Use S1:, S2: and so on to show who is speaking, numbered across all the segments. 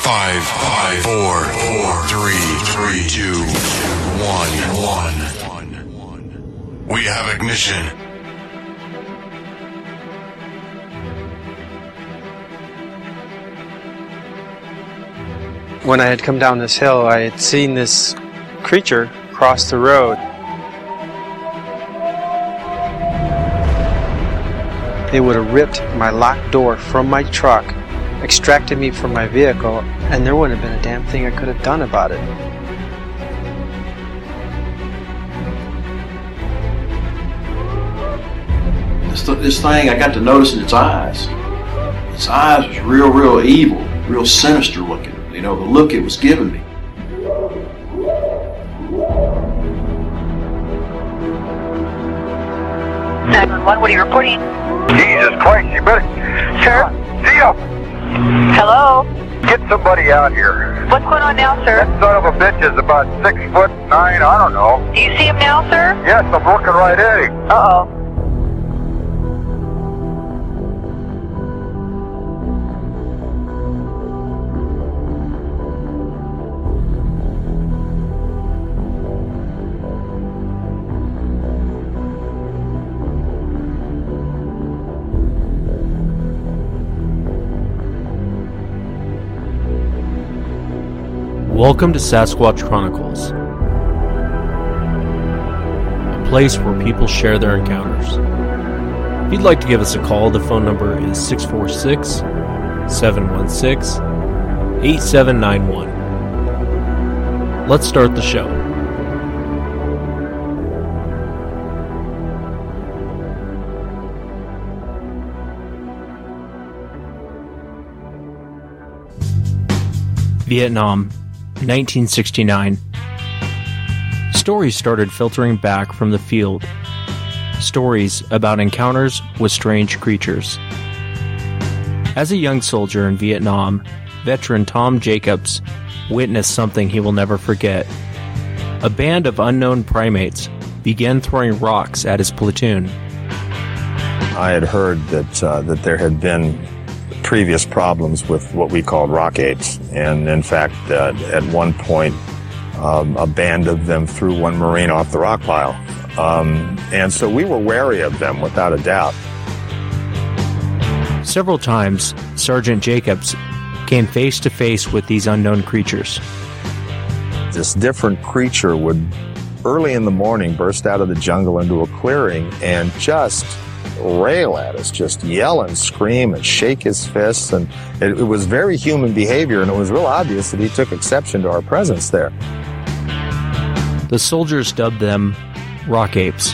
S1: 5, 4, 3, 2, 1. We have ignition.
S2: When I had come down this hill, I had seen this creature cross the road. They would have ripped my locked door from my truck, extracted me from my vehicle, and there wouldn't have been a damn thing I could have done about it.
S3: This thing, I got to notice in its eyes. Its eyes was real evil, real sinister looking. You know, the look it was giving me.
S4: 911, what are you reporting?
S5: Jesus Christ, you better...
S4: Sir?
S5: Theo!
S4: Hello?
S5: Get somebody out here.
S4: What's going on now, sir?
S5: That son of a bitch is about 6'9", I don't know.
S4: Do you see him now, sir?
S5: Yes, I'm looking right at him.
S4: Uh-oh.
S6: Welcome to Sasquatch Chronicles, a place where people share their encounters. If you'd like to give us a call, the phone number is 646-716-8791. Let's start the show. Vietnam, 1969. Stories started filtering back from the field. Stories about encounters with strange creatures. As a young soldier in Vietnam, veteran Tom Jacobs witnessed something he will never forget. A band of unknown primates began throwing rocks at his platoon.
S7: I had heard that there had been previous problems with what we called rock apes, and in fact at one point a band of them threw one Marine off the rock pile, and so we were wary of them without a doubt.
S6: Several times Sergeant Jacobs came face to face with these unknown creatures.
S7: This different creature would early in the morning burst out of the jungle into a clearing and just rail at us, just yell and scream and shake his fists, and it was very human behavior, and it was real obvious that he took exception to our presence there.
S6: The soldiers dubbed them rock apes.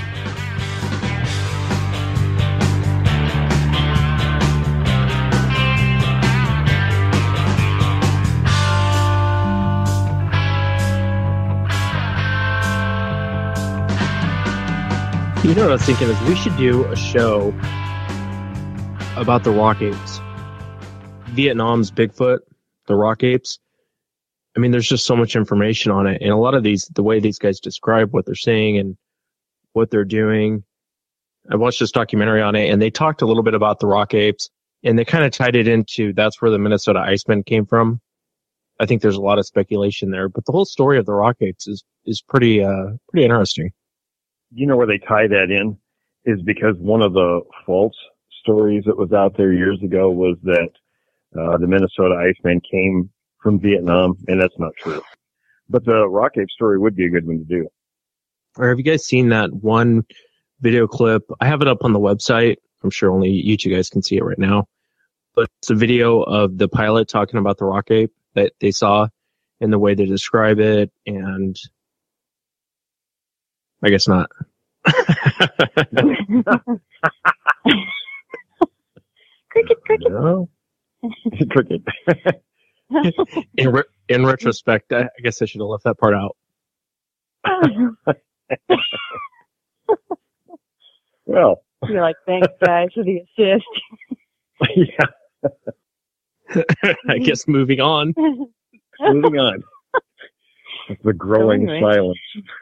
S8: You know what I was thinking is we should do a show about the rock apes. Vietnam's Bigfoot, the rock apes. I mean, there's just so much information on it. And a lot of these, the way these guys describe what they're saying and what they're doing. I watched this documentary on it, and they talked a little bit about the rock apes, and they kind of tied it into that's where the Minnesota Icemen came from. I think there's a lot of speculation there, but the whole story of the rock apes is pretty interesting.
S9: You know where they tie that in is because one of the false stories that was out there years ago was that the Minnesota Iceman came from Vietnam, and that's not true. But the rock ape story would be a good one to do.
S8: Or have you guys seen that one video clip? I have it up on the website. I'm sure only you two guys can see it right now. But it's a video of the pilot talking about the rock ape that they saw and the way they describe it, and I guess not.
S4: Cricket.
S9: No. Cricket.
S8: In retrospect, I guess I should have left that part out.
S9: Well,
S4: You're like, thanks, guys, for the assist.
S9: yeah.
S8: I guess moving on.
S9: Moving on. It's the growing silence.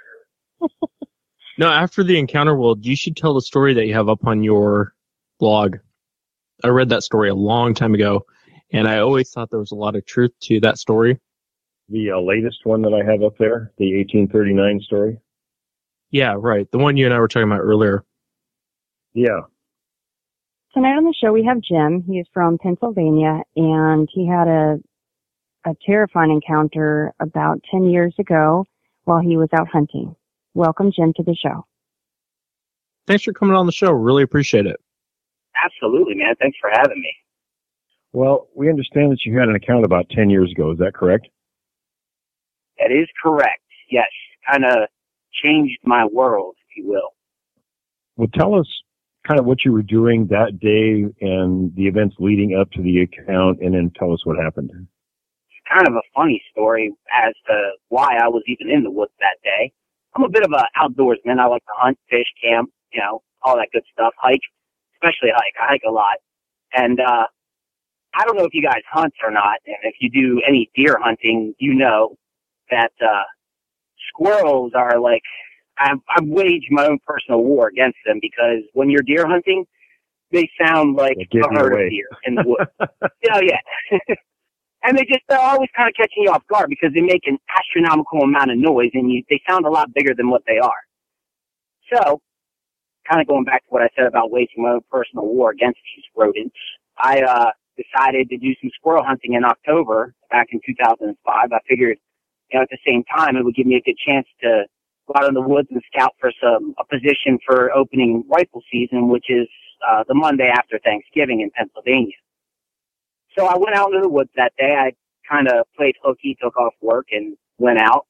S8: No, after the encounter world, you should tell the story that you have up on your blog. I read that story a long time ago, And I always thought there was a lot of truth to that story.
S9: The latest one that I have up there, the 1839 story.
S8: Yeah, right. The one you and I were talking about earlier.
S9: Yeah.
S4: Tonight on the show we have Jim. He's from Pennsylvania, and he had a terrifying encounter about 10 years ago while he was out hunting. Welcome, Jim, to the show.
S8: Thanks for coming on the show. Really appreciate it.
S10: Absolutely, man. Thanks for having me.
S9: Well, we understand that you had an account about 10 years ago. Is that correct?
S10: That is correct. Yes. Kind of changed my world, if you will.
S9: Well, tell us kind of what you were doing that day and the events leading up to the account, and then tell us what happened.
S10: It's kind of a funny story as to why I was even in the woods that day. I'm a bit of an outdoorsman. I like to hunt, fish, camp, all that good stuff. Hike, especially hike. I hike a lot. And I don't know if you guys hunt or not, and if you do any deer hunting, you know that squirrels are like, I've waged my own personal war against them, because when you're deer hunting, they sound like a herd of deer in the woods. Yeah. And they're always kind of catching you off guard because they make an astronomical amount of noise, and they sound a lot bigger than what they are. So, kind of going back to what I said about waging my own personal war against these rodents, I decided to do some squirrel hunting in October back in 2005. I figured, at the same time, it would give me a good chance to go out in the woods and scout for a position for opening rifle season, which is the Monday after Thanksgiving in Pennsylvania. So I went out into the woods that day. I kind of played hooky, took off work, and went out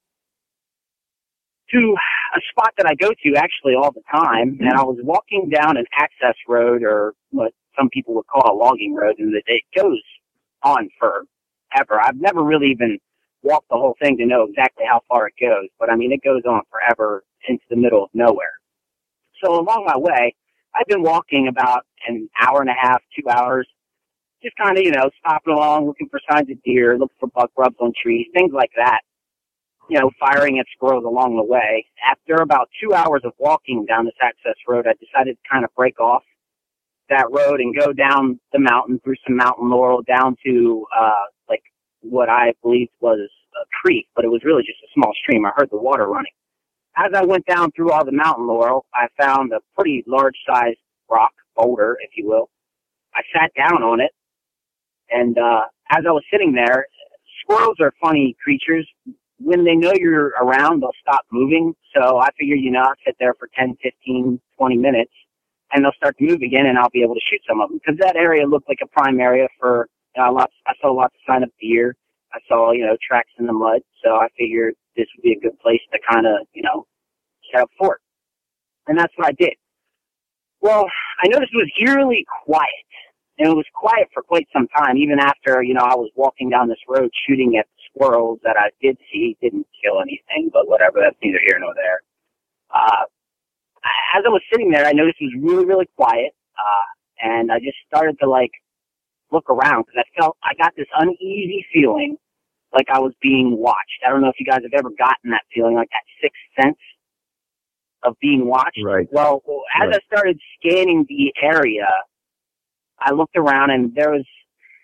S10: to a spot that I go to actually all the time. And I was walking down an access road, or what some people would call a logging road, and it goes on forever. I've never really even walked the whole thing to know exactly how far it goes, but I mean, it goes on forever into the middle of nowhere. So along my way, I've been walking about an hour and a half, 2 hours, just kind of, stopping along, looking for signs of deer, looking for buck rubs on trees, things like that, firing at squirrels along the way. After about 2 hours of walking down this access road, I decided to kind of break off that road and go down the mountain through some mountain laurel down to, what I believed was a creek, but it was really just a small stream. I heard the water running. As I went down through all the mountain laurel, I found a pretty large-sized rock, boulder, if you will. I sat down on it, and as I was sitting there, squirrels are funny creatures. When they know you're around, they'll stop moving. So I figured, I'll sit there for 10, 15, 20 minutes, and they'll start to move again, and I'll be able to shoot some of them. Because that area looked like a prime area for I saw lots of sign of deer. I saw, tracks in the mud. So I figured this would be a good place to kind of, set up fort. And that's what I did. Well, I noticed it was eerily quiet. And it was quiet for quite some time, even after, I was walking down this road shooting at the squirrels that I did see. Didn't kill anything, but whatever. That's neither here nor there. As I was sitting there, I noticed it was really, really quiet. And I just started to, look around, because I got this uneasy feeling like I was being watched. I don't know if you guys have ever gotten that feeling, like that sixth sense of being watched. Right. Well, as I started scanning the area, I looked around, and there was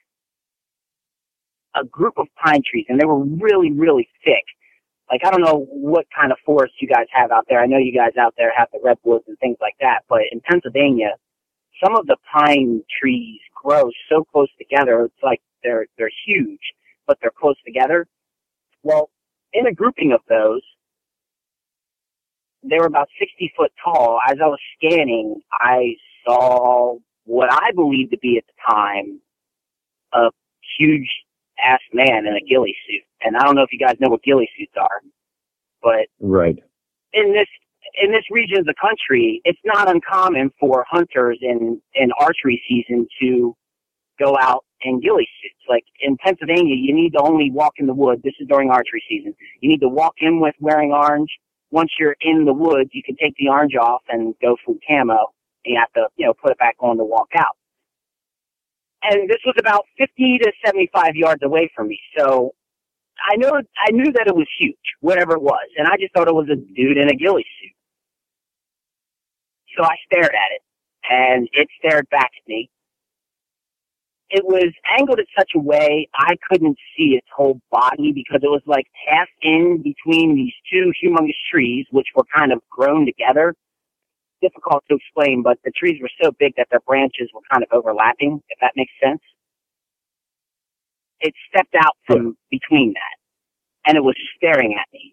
S10: a group of pine trees, and they were really, really thick. Like, I don't know what kind of forest you guys have out there. I know you guys out there have the redwoods and things like that, but in Pennsylvania, some of the pine trees grow so close together, it's like they're huge, but they're close together. Well, in a grouping of those, they were about 60 foot tall. As I was scanning, I saw what I believed to be at the time a huge-ass man in a ghillie suit. And I don't know if you guys know what ghillie suits are, but in this region of the country, it's not uncommon for hunters in archery season to go out in ghillie suits. Like in Pennsylvania, you need to only walk in the woods. This is during archery season. You need to walk in with wearing orange. Once you're in the woods, you can take the orange off and go full camo. And you have to, put it back on to walk out. And this was about 50 to 75 yards away from me. So I knew that it was huge, whatever it was. And I just thought it was a dude in a ghillie suit. So I stared at it, and it stared back at me. it was angled in such a way I couldn't see its whole body because it was like half in between these two humongous trees, which were kind of grown together. Difficult to explain, but the trees were so big that their branches were kind of overlapping, if that makes sense. It stepped out from between that, and it was staring at me.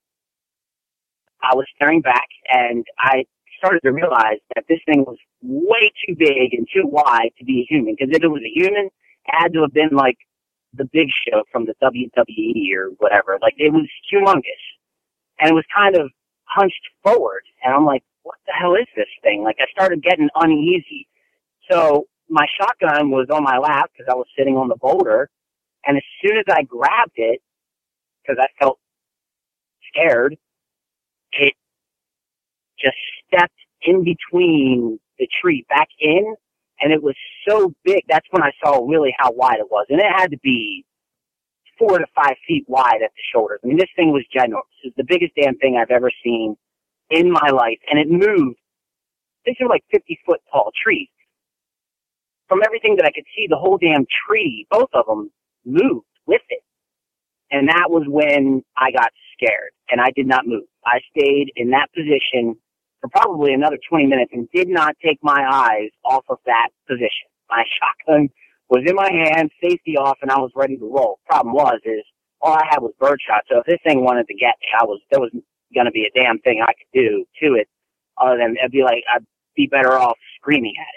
S10: I was staring back, and I started to realize that this thing was way too big and too wide to be a human, because if it was a human, it had to have been like the Big Show from the WWE or whatever. Like, it was humongous, and it was kind of hunched forward, and I'm like, what the hell is this thing? Like, I started getting uneasy. So my shotgun was on my lap because I was sitting on the boulder, and as soon as I grabbed it, because I felt scared, it just stepped in between the tree back in, and it was so big. That's when I saw really how wide it was, and it had to be 4 to 5 feet wide at the shoulders. I mean, this thing was ginormous. It was the biggest damn thing I've ever seen in my life, and it moved. These are like 50-foot tall trees. From everything that I could see, the whole damn tree, both of them, moved with it. And that was when I got scared, and I did not move. I stayed in that position for probably another 20 minutes and did not take my eyes off of that position. My shotgun was in my hand, safety off, and I was ready to roll. Problem is all I had was birdshot, so if this thing wanted to get me, there was going to be a damn thing I could do to it other than I'd be better off screaming at it.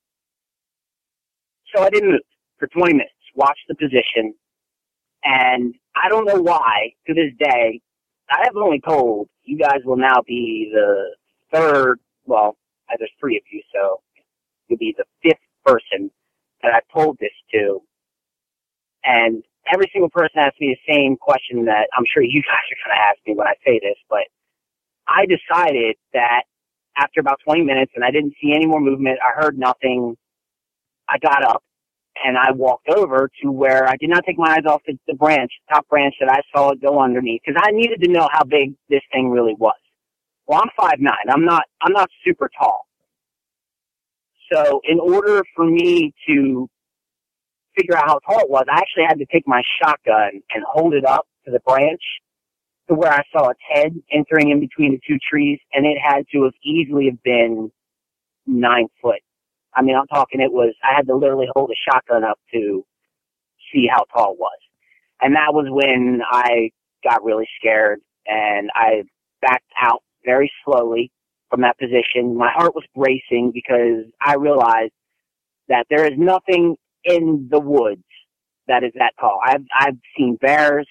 S10: So I didn't move for 20 minutes, watched the position, and I don't know why, to this day, I have only told, you guys will now be the third, well, there's 3 of you, so you'll be the 5th person that I've told this to, and every single person asks me the same question that I'm sure you guys are going to ask me when I say this, but I decided that after about 20 minutes and I didn't see any more movement, I heard nothing, I got up and I walked over to where I did not take my eyes off the top branch that I saw it go underneath, because I needed to know how big this thing really was. Well, I'm 5'9". I'm not super tall. So in order for me to figure out how tall it was, I actually had to take my shotgun and hold it up to the branch to where I saw its head entering in between the 2 trees, and it had to have easily have been 9 foot. I mean, I'm talking I had to literally hold a shotgun up to see how tall it was. And that was when I got really scared, and I backed out very slowly from that position. My heart was racing because I realized that there is nothing in the woods that is that tall. I've seen bears,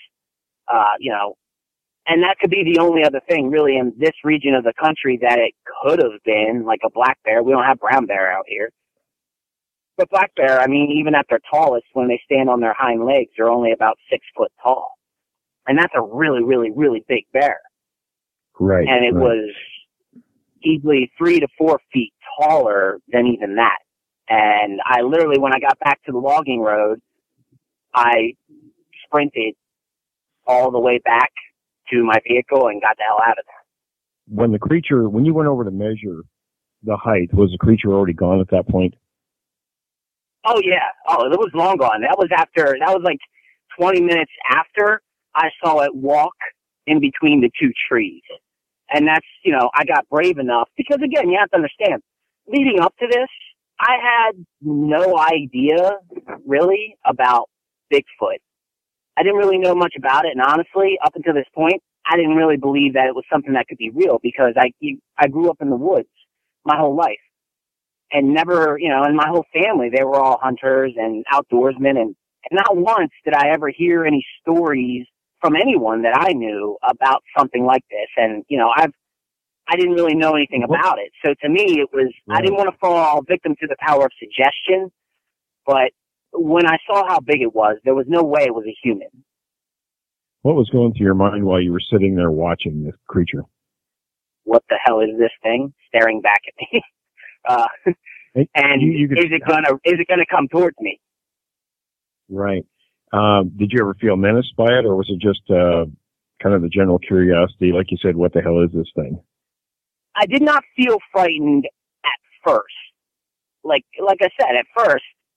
S10: and that could be the only other thing really in this region of the country that it could have been, like a black bear. We don't have brown bear out here. But black bear, I mean, even at their tallest, when they stand on their hind legs, they're only about 6 foot tall. And that's a really, really, really big bear.
S9: Right.
S10: And it was easily 3 to 4 feet taller than even that. And I literally, when I got back to the logging road, I sprinted all the way back to my vehicle and got the hell out of there.
S9: When you went over to measure the height, was the creature already gone at that point?
S10: Oh yeah. Oh, it was long gone. That was like 20 minutes after I saw it walk in between the 2 trees. And that's, I got brave enough because again, you have to understand, leading up to this, I had no idea really about Bigfoot. I didn't really know much about it, and honestly, up until this point, I didn't really believe that it was something that could be real because I grew up in the woods my whole life, and never, and my whole family, they were all hunters and outdoorsmen, and not once did I ever hear any stories from anyone that I knew about something like this, and I didn't really know anything about it. So to me, it was, I didn't want to fall victim to the power of suggestion, but when I saw how big it was, there was no way it was a human.
S9: What was going through your mind while you were sitting there watching this creature?
S10: What the hell is this thing staring back at me? And is it gonna come towards me?
S9: Right. Did you ever feel menaced by it, or was it just kind of the general curiosity, like you said, what the hell is this thing?
S10: I did not feel frightened at first. Like I said, at first,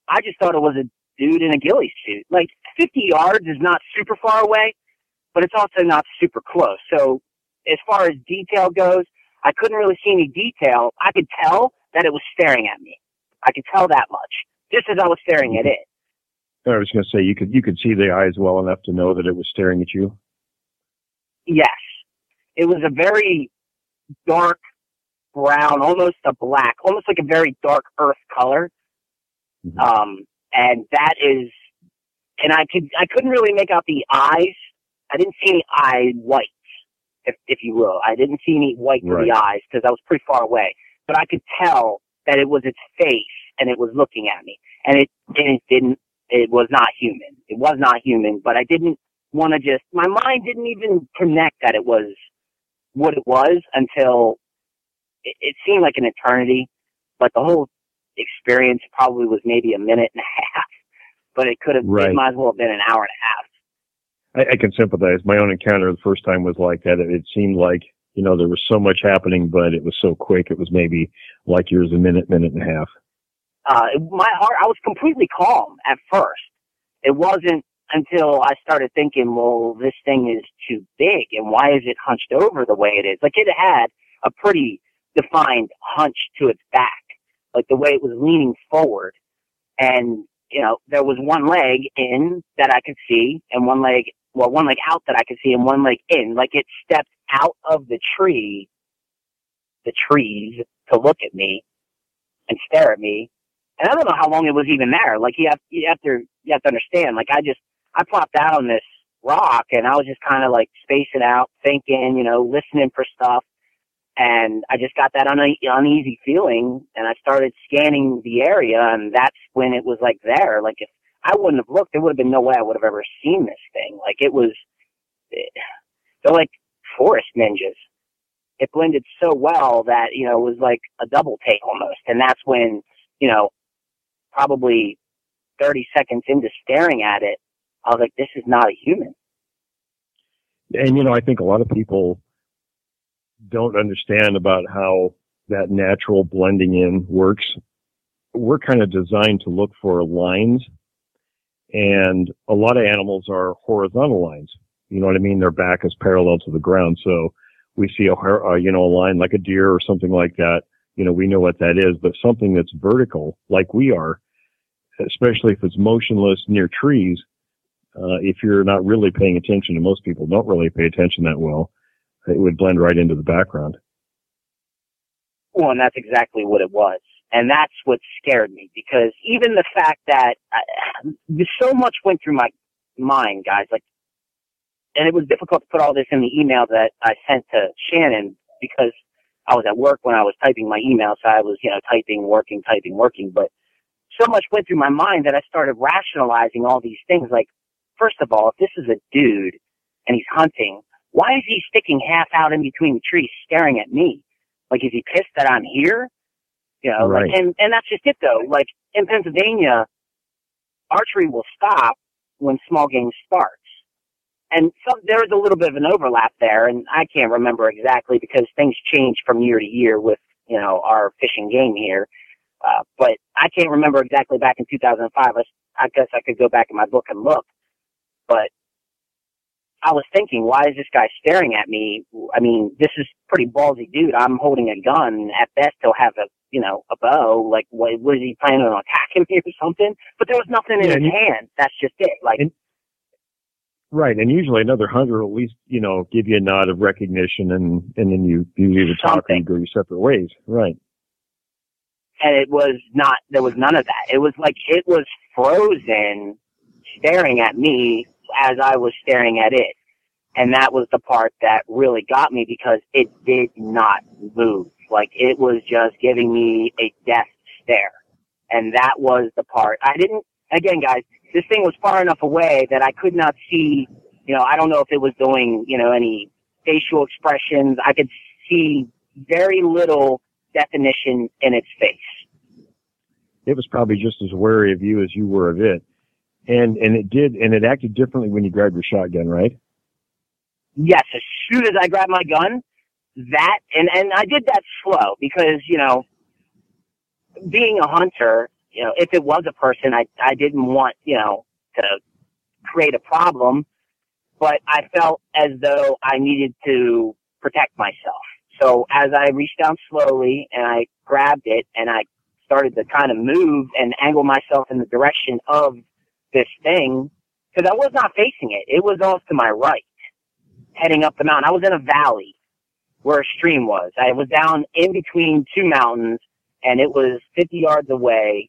S10: I just thought it was a dude in a ghillie suit. Like 50 yards is not super far away, but it's also not super close. So as far as detail goes, I couldn't really see any detail. I could tell that it was staring at me. I could tell that much, just as I was staring at it.
S9: I was going to say, you could see the eyes well enough to know that it was staring at you?
S10: Yes. It was a very dark brown, almost a black, almost like a very dark earth color. Mm-hmm. And that is, and I couldn't really make out the eyes. I didn't see any eye whites, if you will. I didn't see any white to the eyes because I was pretty far away. But I could tell that it was its face and it was looking at me. And it was not human. It was not human, but I didn't want to my mind didn't even connect that it was what it was until it seemed like an eternity, but the whole experience probably was maybe a minute and a half, but it could have, it might as well have been an hour and a half.
S9: I can sympathize. My own encounter the first time was like that. It seemed like, there was so much happening, but it was so quick. It was maybe like yours, a minute and a half.
S10: My heart, I was completely calm at first. It wasn't until I started thinking, well, this thing is too big, and why is it hunched over the way it is? Like, it had a pretty defined hunch to its back, like the way it was leaning forward. And, there was one leg in that I could see, and one leg out that I could see, and one leg in. Like, it stepped out of the trees, to look at me and stare at me. And I don't know how long it was even there. Like, you have to understand. Like, I plopped out on this rock, and I was just kind of like spacing out, thinking, listening for stuff. And I just got that uneasy feeling, and I started scanning the area, and that's when it was like there. Like, if I wouldn't have looked, there would have been no way I would have ever seen this thing. Like, they're like forest ninjas. It blended so well that, it was like a double take almost. And that's when, probably 30 seconds into staring at it, I was like, this is not a human.
S9: And, I think a lot of people don't understand about how that natural blending in works. We're kind of designed to look for lines, and a lot of animals are horizontal lines. You know what I mean? Their back is parallel to the ground. So we see a line like a deer or something like that. We know what that is, but something that's vertical, like we are, especially if it's motionless near trees, if you're not really paying attention, and most people don't really pay attention that well, it would blend right into the background.
S10: Well, and that's exactly what it was. And that's what scared me, because even the fact that so much went through my mind, guys, and it was difficult to put all this in the email that I sent to Shannon, because I was at work when I was typing my email, so I was, typing, working, but so much went through my mind that I started rationalizing all these things. Like, first of all, if this is a dude and he's hunting, why is he sticking half out in between the trees staring at me? Like, is he pissed that I'm here?
S9: Right.
S10: And that's just it though. Like, in Pennsylvania, archery will stop when small game starts. And so there's a little bit of an overlap there, and I can't remember exactly because things change from year to year with, our fishing game here. But I can't remember exactly back in 2005. I guess I could go back in my book and look. But I was thinking, why is this guy staring at me? I mean, this is pretty ballsy dude. I'm holding a gun. At best, he'll have a bow. Like, what is he planning on attacking me or something? But there was nothing in his hand. That's just it. Like,
S9: right. And usually another hunter will at least, give you a nod of recognition, and then you either talk or you go your separate ways. Right.
S10: And there was none of that. It was like it was frozen, staring at me as I was staring at it. And that was the part that really got me, because it did not move. Like, it was just giving me a death stare. And that was the part. Again, guys, this thing was far enough away that I could not see, I don't know if it was doing, any facial expressions. I could see very little definition in its face.
S9: It was probably just as wary of you as you were of it. And it acted differently when you grabbed your shotgun, right?
S10: Yes, as soon as I grabbed my gun, and I did that slow because, being a hunter, if it was a person, I didn't want, to create a problem, but I felt as though I needed to protect myself. So as I reached down slowly and I grabbed it and I started to kind of move and angle myself in the direction of this thing, because I was not facing it. It was off to my right, heading up the mountain. I was in a valley where a stream was. I was down in between two mountains, and it was 50 yards away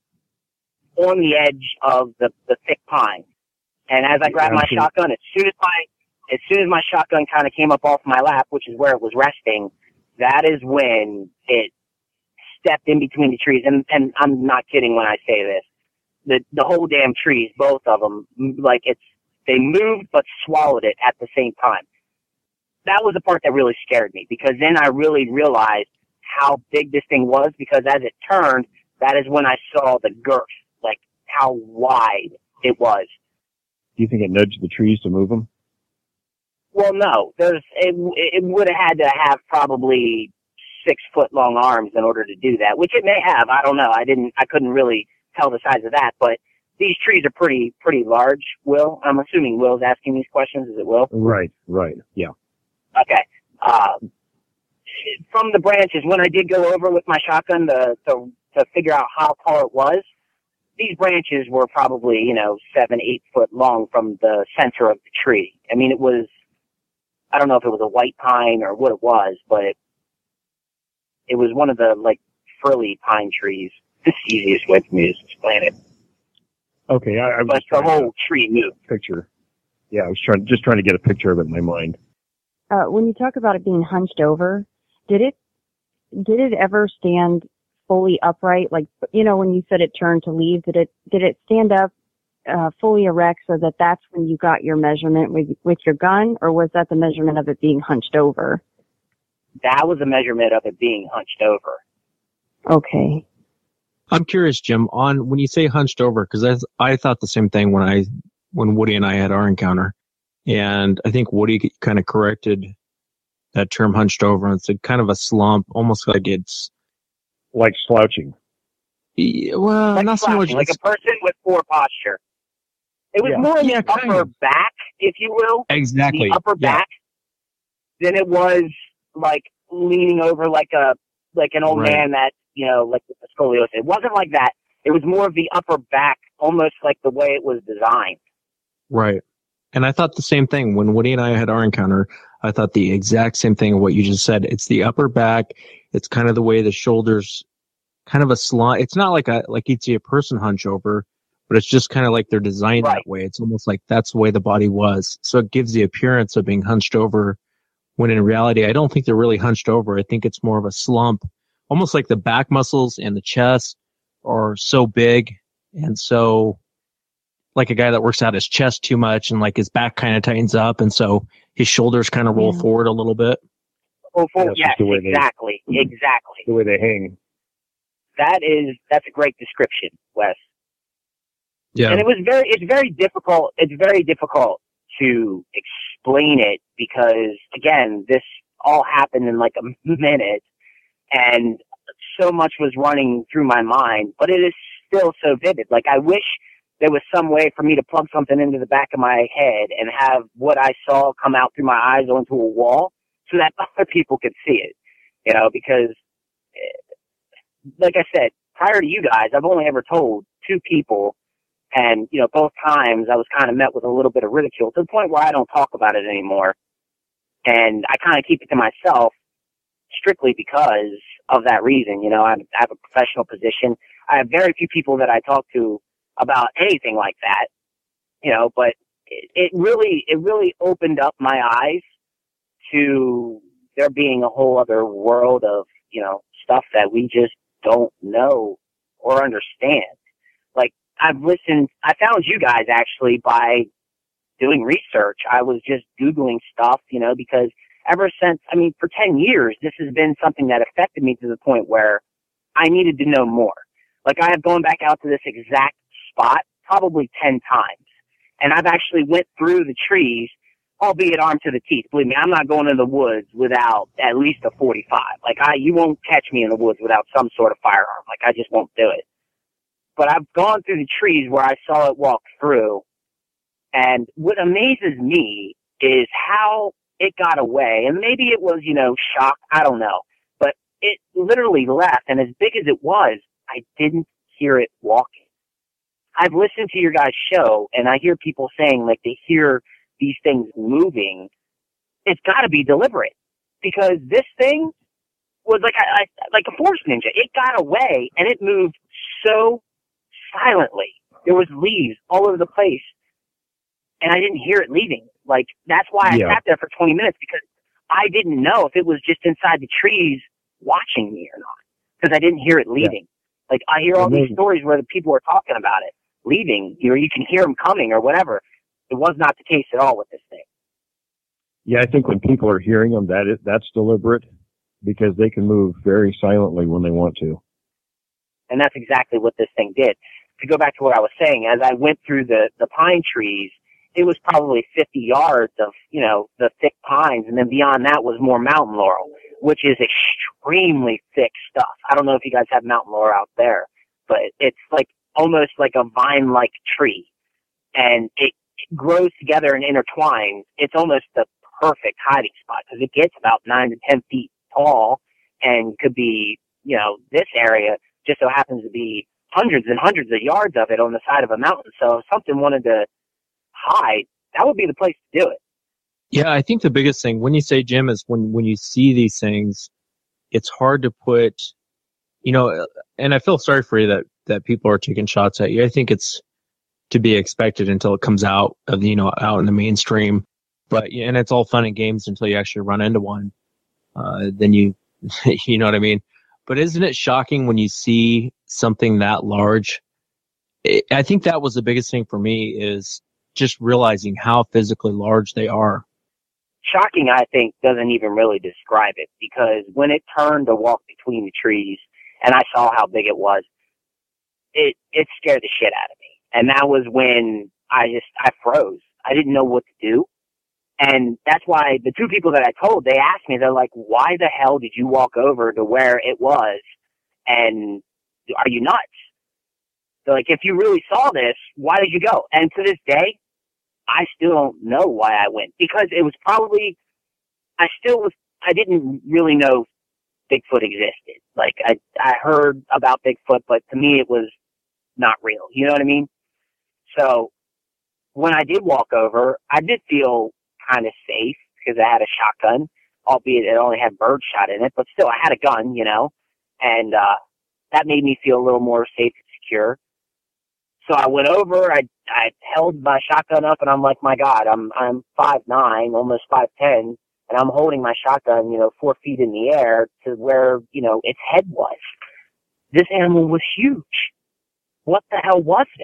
S10: on the edge of the thick pine. And as I grabbed my shotgun, as soon as my shotgun kind of came up off my lap, which is where it was resting, that is when it stepped in between the trees. And I'm not kidding when I say this. The whole damn trees, both of them, they moved but swallowed it at the same time. That was the part that really scared me, because then I really realized how big this thing was, because as it turned, that is when I saw the girth, like how wide it was.
S9: Do you think it nudged the trees to move them?
S10: Well, no. It would have had to have probably 6 foot long arms in order to do that, which it may have. I don't know. I couldn't really tell the size of that, but these trees are pretty large, Will. I'm assuming Will's asking these questions. Is it Will?
S9: Right. Yeah.
S10: Okay. From the branches, when I did go over with my shotgun to figure out how tall it was, these branches were probably, 7-8 foot long from the center of the tree. I mean, I don't know if it was a white pine or what it was, but it was one of the, frilly pine trees. This is the easiest way for me to explain it.
S9: Okay, I was
S10: but the whole tree moved.
S9: Picture. Yeah, I was trying to get a picture of it in my mind.
S4: When you talk about it being hunched over, did it ever stand fully upright? Like, when you said it turned to leave, did it stand up fully erect so that's when you got your measurement with your gun, or was that the measurement of it being hunched over?
S10: That was a measurement of it being hunched over.
S4: Okay.
S8: I'm curious, Jim, on when you say hunched over, because I thought the same thing when Woody and I had our encounter, and I think Woody kind of corrected that term hunched over and said kind of a slump, almost like it's
S9: like slouching.
S8: Yeah, well,
S10: like
S8: not so much
S10: like a person with poor posture. It was more the upper back, if you will.
S8: Exactly.
S10: The upper back than it was like leaning over like an old man that, like with the scoliosis. It wasn't like that. It was more of the upper back, almost like the way it was designed.
S8: Right. And I thought the same thing when Woody and I had our encounter. I thought the exact same thing of what you just said. It's the upper back. It's kind of the way the shoulders, kind of a slant. It's not like you'd see a person hunch over, but it's just kind of like they're designed that way. It's almost like that's the way the body was. So it gives the appearance of being hunched over, when in reality, I don't think they're really hunched over. I think it's more of a slump, almost like the back muscles and the chest are so big. And so like a guy that works out his chest too much and like his back kind of tightens up. And so his shoulders kind of roll forward a little bit.
S10: Oh, yes, exactly. Exactly.
S9: The way they hang.
S10: That's a great description, Wes.
S8: Yeah.
S10: And it's very difficult to explain it because, again, this all happened in like a minute and so much was running through my mind, but it is still so vivid. Like, I wish there was some way for me to plug something into the back of my head and have what I saw come out through my eyes onto a wall so that other people could see it, because like I said, prior to you guys, I've only ever told 2 people. And, both times I was kind of met with a little bit of ridicule to the point where I don't talk about it anymore. And I kind of keep it to myself strictly because of that reason. I have a professional position. I have very few people that I talk to about anything like that, but it really opened up my eyes to there being a whole other world of, stuff that we just don't know or understand. Like, I found you guys actually by doing research. I was just Googling stuff, because ever since, for 10 years, this has been something that affected me to the point where I needed to know more. Like, I have gone back out to this exact spot probably 10 times. And I've actually went through the trees, albeit armed to the teeth. Believe me, I'm not going in the woods without at least a 45. Like, you won't catch me in the woods without some sort of firearm. Like, I just won't do it. but I've gone through the trees where I saw it walk through. And what amazes me is how it got away. And maybe it was, shock. I don't know. But it literally left. And as big as it was, I didn't hear it walking. I've listened to your guys' show, and I hear people saying, like, they hear these things moving. It's got to be deliberate, because this thing was like a force ninja. It got away, and it moved so silently. There was leaves all over the place, and I didn't hear it leaving. Like, that's why I sat there for 20 minutes, because I didn't know if it was just inside the trees watching me or not, because I didn't hear it leaving. Yeah. Like, I hear all these stories where the people are talking about it leaving, you can hear them coming or whatever. It was not the case at all with this thing.
S9: Yeah, I think when people are hearing them, that's deliberate, because they can move very silently when they want to.
S10: And that's exactly what this thing did. To go back to what I was saying, as I went through the pine trees, it was probably 50 yards of, the thick pines, and then beyond that was more mountain laurel, which is extremely thick stuff. I don't know if you guys have mountain laurel out there, but it's like almost like a vine-like tree, and it grows together and intertwines. It's almost the perfect hiding spot, because it gets about 9 to 10 feet tall, and could be, this area just so happens to be hundreds and hundreds of yards of it on the side of a mountain. So if something wanted to hide, that would be the place to do it.
S8: Yeah, I think the biggest thing, when you say, Jim, is when you see these things, it's hard to put, and I feel sorry for you that people are taking shots at you. I think it's to be expected until it comes out of, out in the mainstream. But, and it's all fun and games until you actually run into one. Then you know what I mean? But isn't it shocking when you see something that large? I think that was the biggest thing for me, is just realizing how physically large they are.
S10: Shocking, I think, doesn't even really describe it, because when it turned to walk between the trees and I saw how big it was, it scared the shit out of me. And that was when I froze. I didn't know what to do. And that's why the two people that I told, they asked me, they're like, why the hell did you walk over to where it was? And are you nuts? They're like, if you really saw this, why did you go? And to this day, I still don't know why I went, because it was probably, I didn't really know Bigfoot existed. Like, I heard about Bigfoot, but to me it was not real. You know what I mean? So when I did walk over, I did feel kind of safe, because I had a shotgun, albeit it only had birdshot in it, but still I had a gun, and that made me feel a little more safe and secure. So I went over, I held my shotgun up, and I'm like, my God, I'm 5'9", almost 5'10", and I'm holding my shotgun, 4 feet in the air to where, its head was. This animal was huge. What the hell was this?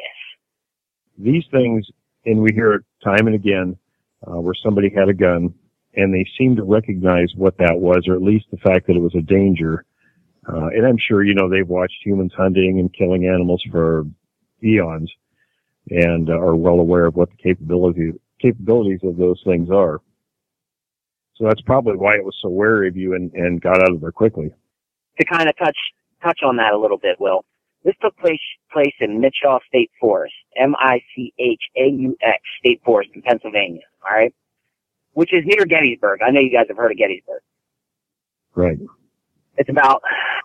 S9: These things, and we hear it time and again, where somebody had a gun, and they seem to recognize what that was, or at least the fact that it was a danger. And I'm sure, they've watched humans hunting and killing animals for eons, and are well aware of what the capabilities of those things are. So that's probably why it was so wary of you and got out of there quickly.
S10: To kind of touch on that a little bit, Will, this took place in Mitchell State Forest, Michaux State Forest in Pennsylvania, all right? Which is near Gettysburg. I know you guys have heard of Gettysburg.
S9: Right.
S10: It's about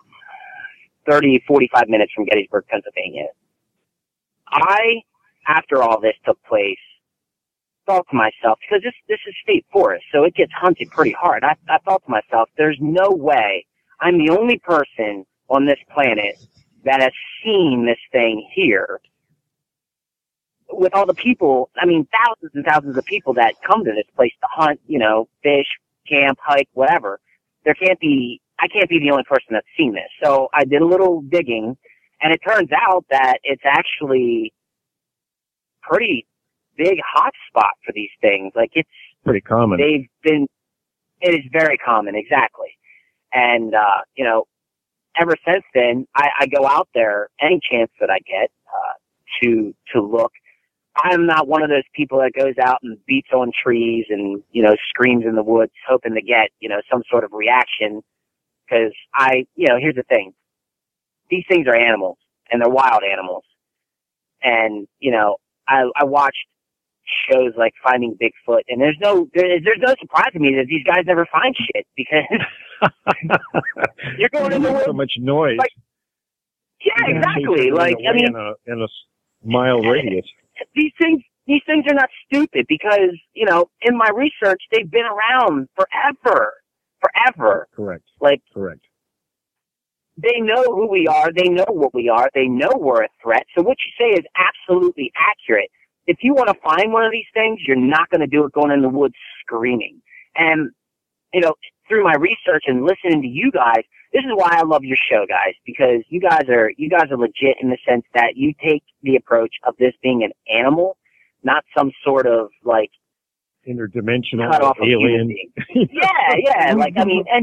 S10: 30, 45 minutes from Gettysburg, Pennsylvania. After all this took place, thought to myself, because this is state forest, so it gets hunted pretty hard. I thought to myself, there's no way I'm the only person on this planet that has seen this thing here. With all the people, thousands and thousands of people that come to this place to hunt, fish, camp, hike, whatever. I can't be the only person that's seen this. So I did a little digging, and it turns out that it's actually pretty big hot spot for these things. Like, it's
S9: pretty common.
S10: It is very common, exactly. And, ever since then, I go out there any chance that I get, to look. I'm not one of those people that goes out and beats on trees and, screams in the woods hoping to get, some sort of reaction. Cause here's the thing. These things are animals, and they're wild animals. And, you know, I watched shows like Finding Bigfoot, and there's no surprise to me that these guys never find shit, because you're going in the woods.
S9: So much noise.
S10: Like, yeah, exactly. Like, I mean,
S9: in a mile radius.
S10: These things are not stupid, because, you know, in my research, they've been around forever.
S9: Correct.
S10: Like,
S9: correct.
S10: They know who we are. They know what we are. They know we're a threat. So what you say is absolutely accurate. If you want to find one of these things, you're not going to do it going in the woods screaming. And, you know, through my research and listening to you guys, this is why I love your show, guys, because you guys are legit in the sense that you take the approach of this being an animal, not some sort of, like,
S9: interdimensional
S10: cut off
S9: alien.
S10: Yeah. Like, I mean,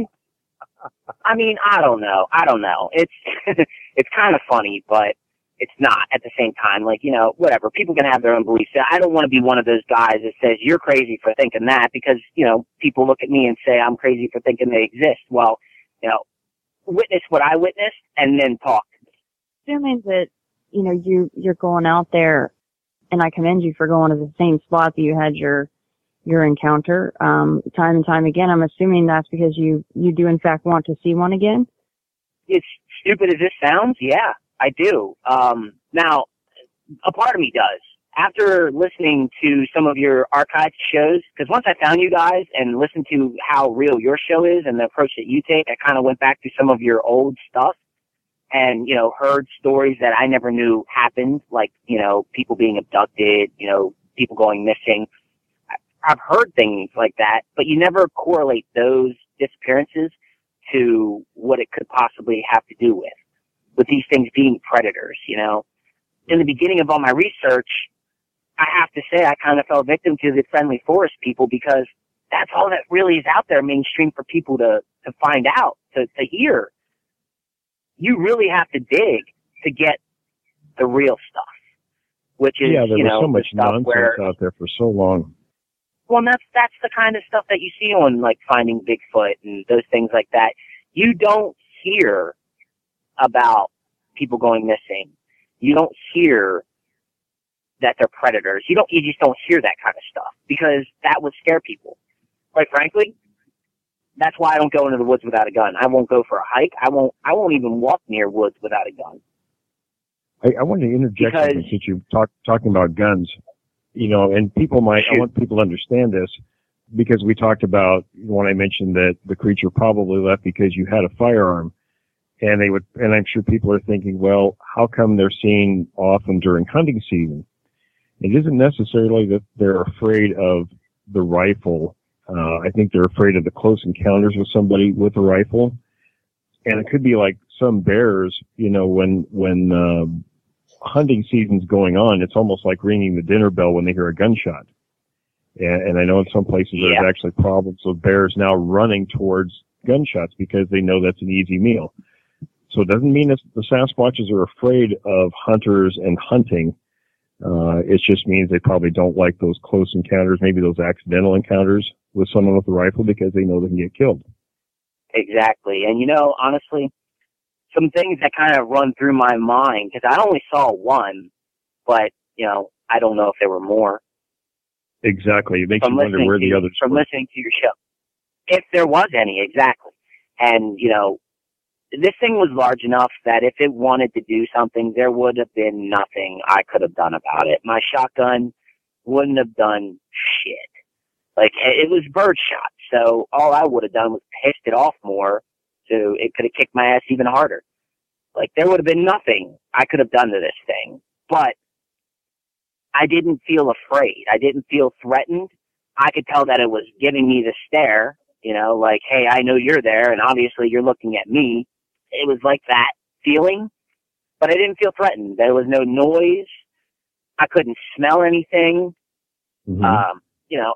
S10: I don't know. It's, it's kind of funny, but it's not at the same time. Like, you know, whatever. People can have their own beliefs. I don't want to be one of those guys that says you're crazy for thinking that, because, you know, people look at me and say I'm crazy for thinking they exist. Well, you know, witness what I witnessed and then talk.
S4: Assuming that, you know, you're going out there, and I commend you for going to the same spot that you had your encounter, time and time again. I'm assuming that's because you do in fact want to see one again?
S10: It's stupid as this sounds, yeah, I do. Now, a part of me does. After listening to some of your archived shows, because once I found you guys and listened to how real your show is and the approach that you take, I kind of went back to some of your old stuff and, you know, heard stories that I never knew happened, like, you know, people being abducted, you know, people going missing. I've heard things like that, but you never correlate those disappearances to what it could possibly have to do with these things being predators, you know. In the beginning of all my research, I have to say I kind of fell victim to the friendly forest people, because that's all that really is out there mainstream for people to find out, to hear. You really have to dig to get the real stuff, which is,
S9: there
S10: you
S9: was
S10: know,
S9: so much
S10: the stuff
S9: nonsense out there for so long.
S10: Well, that's the kind of stuff that you see on, like, Finding Bigfoot and those things like that. You don't hear about people going missing. You don't hear that they're predators. You just don't hear that kind of stuff, because that would scare people. Quite frankly, that's why I don't go into the woods without a gun. I won't go for a hike. I won't even walk near woods without a gun.
S9: I want to interject something, since you're talking about guns. You know, and I want people to understand this, because we talked about when I mentioned that the creature probably left because you had a firearm, and I'm sure people are thinking, well, how come they're seen often during hunting season? It isn't necessarily that they're afraid of the rifle. I think they're afraid of the close encounters with somebody with a rifle. And it could be like some bears, you know, when hunting season's going on, it's almost like ringing the dinner bell when they hear a gunshot. And I know in some places there's actually problems with bears now running towards gunshots because they know that's an easy meal. So it doesn't mean that the Sasquatches are afraid of hunters and hunting. It just means they probably don't like those close encounters, maybe those accidental encounters with someone with a rifle, because they know they can get killed.
S10: Exactly. And, you know, honestly, some things that kind of run through my mind, because I only saw one, but, you know, I don't know if there were more.
S9: Exactly. It makes you wonder where the others were.
S10: From listening to your show. If there was any, exactly. And, you know, this thing was large enough that if it wanted to do something, there would have been nothing I could have done about it. My shotgun wouldn't have done shit. Like, it was birdshot, so all I would have done was pissed it off more, so it could have kicked my ass even harder. Like, there would have been nothing I could have done to this thing. But I didn't feel afraid. I didn't feel threatened. I could tell that it was giving me the stare, you know, like, hey, I know you're there, and obviously you're looking at me. It was like that feeling, but I didn't feel threatened. There was no noise. I couldn't smell anything.
S9: Mm-hmm.
S10: You know,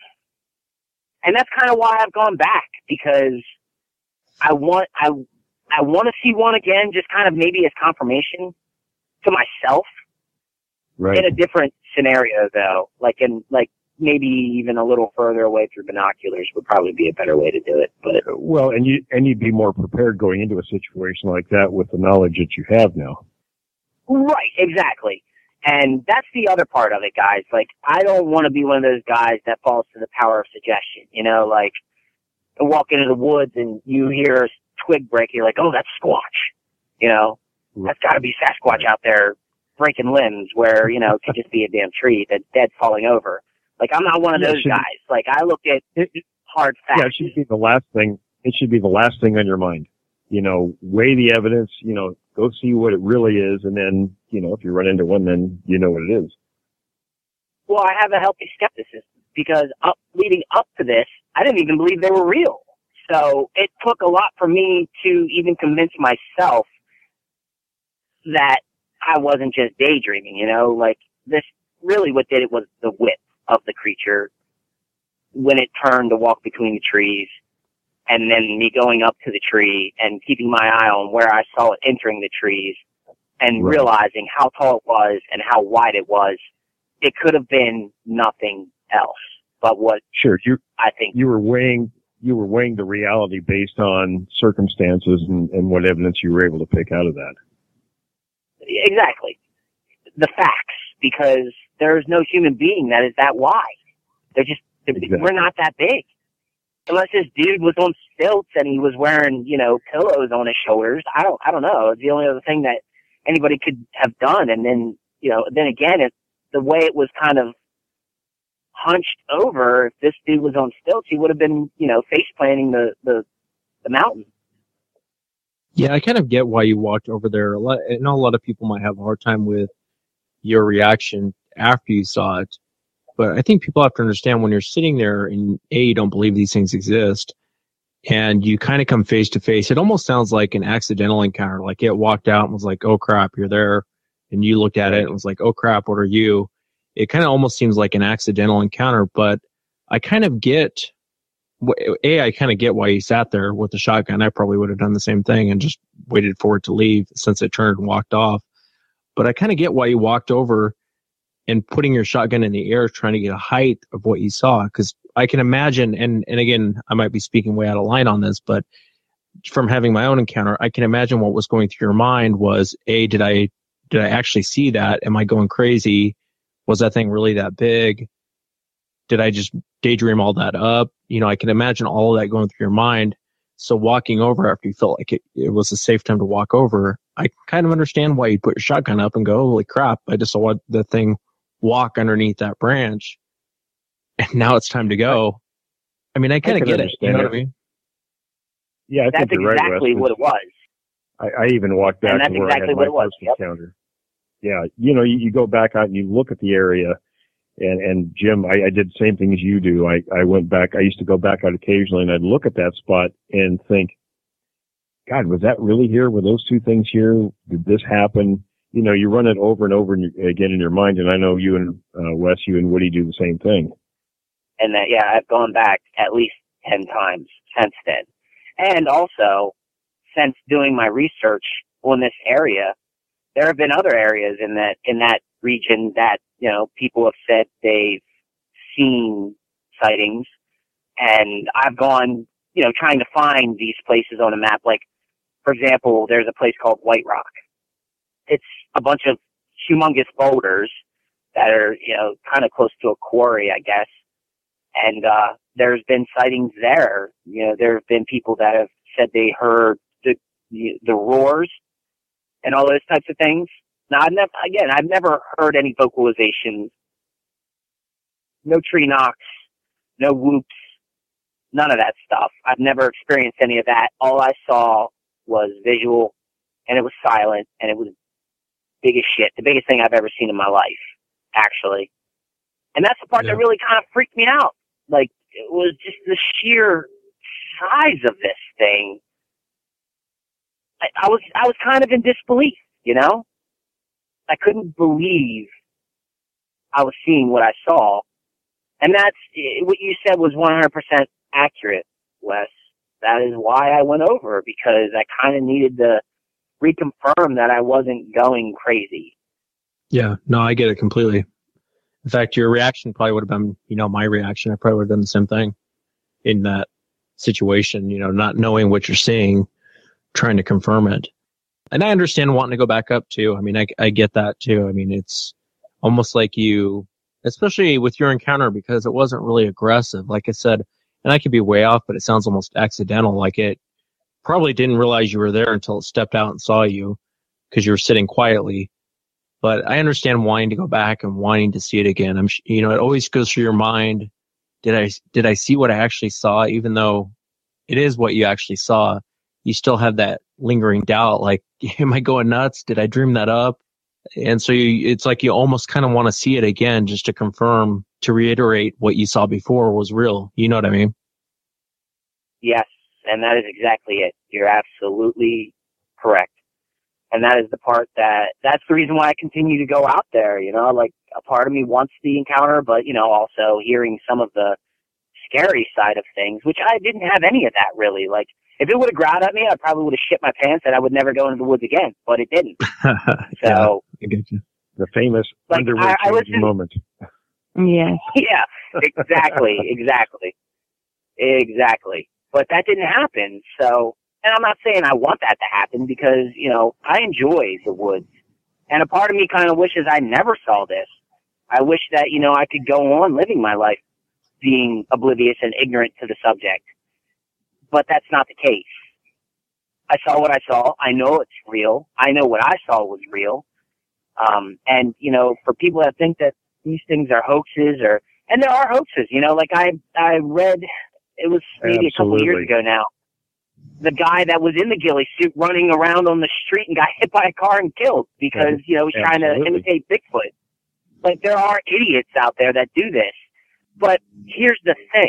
S10: and that's kind of why I've gone back, because I want to see one again, just kind of maybe as confirmation to myself.
S9: Right.
S10: In a different scenario, though, like maybe even a little further away through binoculars would probably be a better way to do it. But
S9: well, and you'd be more prepared going into a situation like that with the knowledge that you have now.
S10: Right, exactly. And that's the other part of it, guys. Like, I don't want to be one of those guys that falls to the power of suggestion. You know, like, you walk into the woods and you hear a twig break, you're like, oh, that's Squatch. You know, that's got to be Sasquatch out there breaking limbs where, you know, it could just be a damn tree that's dead falling over. Like, I'm not one of those guys. Like, I look at hard facts.
S9: Yeah, it should be the last thing. It should be the last thing on your mind. You know, weigh the evidence, you know, go see what it really is, and then, you know, if you run into one, then you know what it is.
S10: Well, I have a healthy skepticism because leading up to this, I didn't even believe they were real. So it took a lot for me to even convince myself that I wasn't just daydreaming, you know, like this really what did it was the width of the creature when it turned to walk between the trees, and then me going up to the tree and keeping my eye on where I saw it entering the trees and realizing how tall it was and how wide it was. It could have been nothing else but what I think
S9: you were weighing the reality based on circumstances and what evidence you were able to pick out of that.
S10: Exactly. The facts, because there's no human being that is that wide. We're not that big. Unless this dude was on stilts and he was wearing, you know, pillows on his shoulders. I don't know. It's the only other thing that anybody could have done. And then, you know, then again, the way it was kind of hunched over, if this dude was on stilts, he would have been, you know, face planting the mountain.
S8: Yeah, I kind of get why you walked over there. I know a lot of people might have a hard time with your reaction after you saw it, but I think people have to understand when you're sitting there and you don't believe these things exist, and you kind of come face to face. It almost sounds like an accidental encounter. Like it walked out and was like, "Oh crap, you're there," and you looked at it and was like, "Oh crap, what are you?" It kind of almost seems like an accidental encounter, but I kind of get. I kind of get why he sat there with the shotgun. I probably would have done the same thing and just waited for it to leave since it turned and walked off. But I kind of get why you walked over and putting your shotgun in the air, trying to get a height of what you saw. Because I can imagine, and again, I might be speaking way out of line on this, but from having my own encounter, I can imagine what was going through your mind was, did I actually see that? Am I going crazy? Was that thing really that big? Did I just daydream all that up? You know, I can imagine all of that going through your mind. So walking over after you felt like it was a safe time to walk over, I kind of understand why you'd put your shotgun up and go, holy crap, I just saw the thing walk underneath that branch. And now it's time to go. I mean, I kind of get it. You know what I mean?
S9: Yeah, I think you're right, Wes.
S10: That's exactly what it was.
S9: I even walked back to where I had my first encounter. Yeah, you know, you go back out and you look at the area. And Jim, I did the same thing as you do. I went back. I used to go back out occasionally and I'd look at that spot and think, God, was that really here? Were those two things here? Did this happen? You know, you run it over and over again in your mind. And I know you and Wes, you and Woody do the same thing.
S10: And that, yeah, I've gone back at least 10 times since then. And also, since doing my research on this area, there have been other areas in that region that, you know, people have said they've seen sightings, and I've gone, you know, trying to find these places on a map. Like, for example, there's a place called White Rock. It's a bunch of humongous boulders that are, you know, kind of close to a quarry, I guess. And there's been sightings there. You know, there have been people that have said they heard the roars and all those types of things. Now, I've never heard any vocalizations, no tree knocks, no whoops, none of that stuff. I've never experienced any of that. All I saw was visual, and it was silent, and it was big as shit. The biggest thing I've ever seen in my life, actually. And that's the part that really kind of freaked me out. Like, it was just the sheer size of this thing. I was kind of in disbelief, you know? I couldn't believe I was seeing what I saw. And that's what you said was 100% accurate, Wes. That is why I went over, because I kind of needed to reconfirm that I wasn't going crazy.
S8: Yeah, no, I get it completely. In fact, your reaction probably would have been, you know, my reaction. I probably would have done the same thing in that situation, you know, not knowing what you're seeing, trying to confirm it. And I understand wanting to go back up too. I mean, I get that too. I mean, it's almost like you, especially with your encounter, because it wasn't really aggressive. Like I said, and I could be way off, but it sounds almost accidental. Like it probably didn't realize you were there until it stepped out and saw you because you were sitting quietly. But I understand wanting to go back and wanting to see it again. It always goes through your mind. Did I see what I actually saw? Even though it is what you actually saw, you still have that lingering doubt. Like, am I going nuts? Did I dream that up? And so it's like you almost kind of want to see it again just to confirm, to reiterate what you saw before was real. You know what I mean?
S10: Yes, and that is exactly it. You're absolutely correct. And that is the part that's the reason why I continue to go out there, like a part of me wants the encounter, but, also hearing some of the scary side of things, which I didn't have any of that really. Like, if it would have growled at me, I probably would have shit my pants and I would never go into the woods again, but it didn't. So,
S9: I get you. The famous
S10: like,
S9: underwear changing moment.
S4: Yes.
S10: Yeah, exactly. But that didn't happen, so... And I'm not saying I want that to happen because, I enjoy the woods. And a part of me kind of wishes I never saw this. I wish that, I could go on living my life being oblivious and ignorant to the subject. But that's not the case. I saw what I saw. I know it's real. I know what I saw was real. And, for people that think that these things are hoaxes and there are hoaxes, like I read, it was maybe a couple years ago now. The guy that was in the ghillie suit running around on the street and got hit by a car and killed because, he was trying to imitate Bigfoot. Like, there are idiots out there that do this. But here's the thing.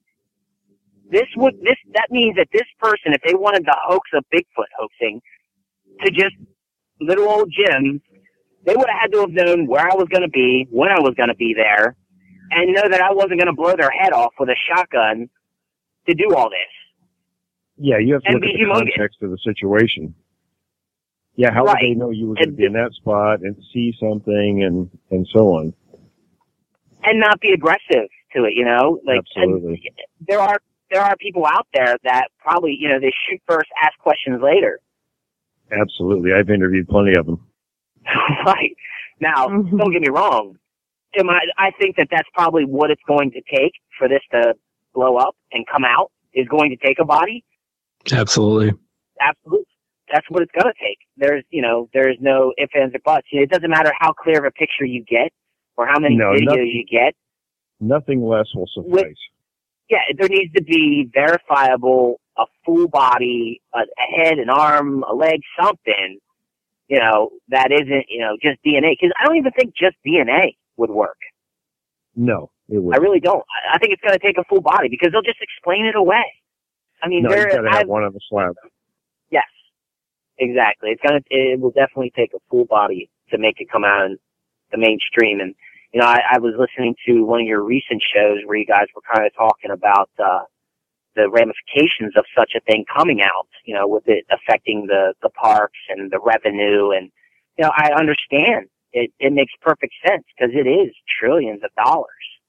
S10: That means that this person, if they wanted to hoax a Bigfoot hoaxing to just little old Jim, they would have had to have known where I was going to be, when I was going to be there, and know that I wasn't going to blow their head off with a shotgun to do all this.
S9: Yeah, you have to look at the context of the situation. Yeah, how would they know you were going to be in that spot and see something and so on?
S10: And not be aggressive to it, Like,
S9: absolutely.
S10: There are people out there that probably, they shoot first, ask questions later.
S9: Absolutely. I've interviewed plenty of them.
S10: Right. Now, don't get me wrong. I think that that's probably what it's going to take for this to blow up and come out, is going to take a body.
S8: Absolutely.
S10: That's what it's going to take. There's no ifs, ands, or buts. It doesn't matter how clear of a picture you get or how many videos you get.
S9: Nothing less will suffice.
S10: There needs to be verifiable, a full body, a head, an arm, a leg, something, that isn't, just DNA. Because I don't even think just DNA would work.
S9: No, it wouldn't.
S10: I really don't. I think it's going to take a full body because they'll just explain it away. I mean,
S9: you've got to have one on the slab.
S10: Yes, exactly. It will definitely take a full body to make it come out in the mainstream. And, I was listening to one of your recent shows where you guys were kind of talking about, the ramifications of such a thing coming out, with it affecting the parks and the revenue. And, I understand it makes perfect sense because it is trillions of dollars.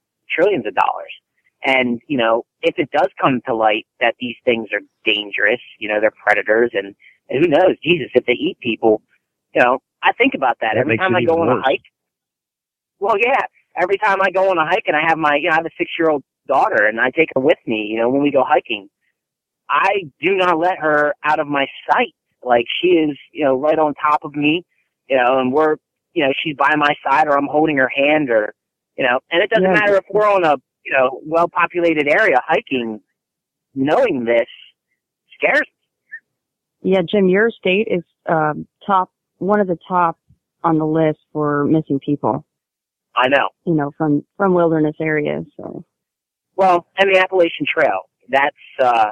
S10: And, if it does come to light that these things are dangerous, they're predators and who knows, Jesus, if they eat people, I think about that every time I go on a hike. Well, yeah, every time I go on a hike and I have I have a 6-year-old daughter and I take her with me, when we go hiking, I do not let her out of my sight. Like, she is, right on top of me, and we're, she's by my side or I'm holding her hand or, and it doesn't matter if we're on a, well-populated area hiking, knowing this scares me.
S4: Yeah, Jim, your state is one of the top on the list for missing people.
S10: I know.
S4: From wilderness areas. So.
S10: Well, and the Appalachian Trail. That's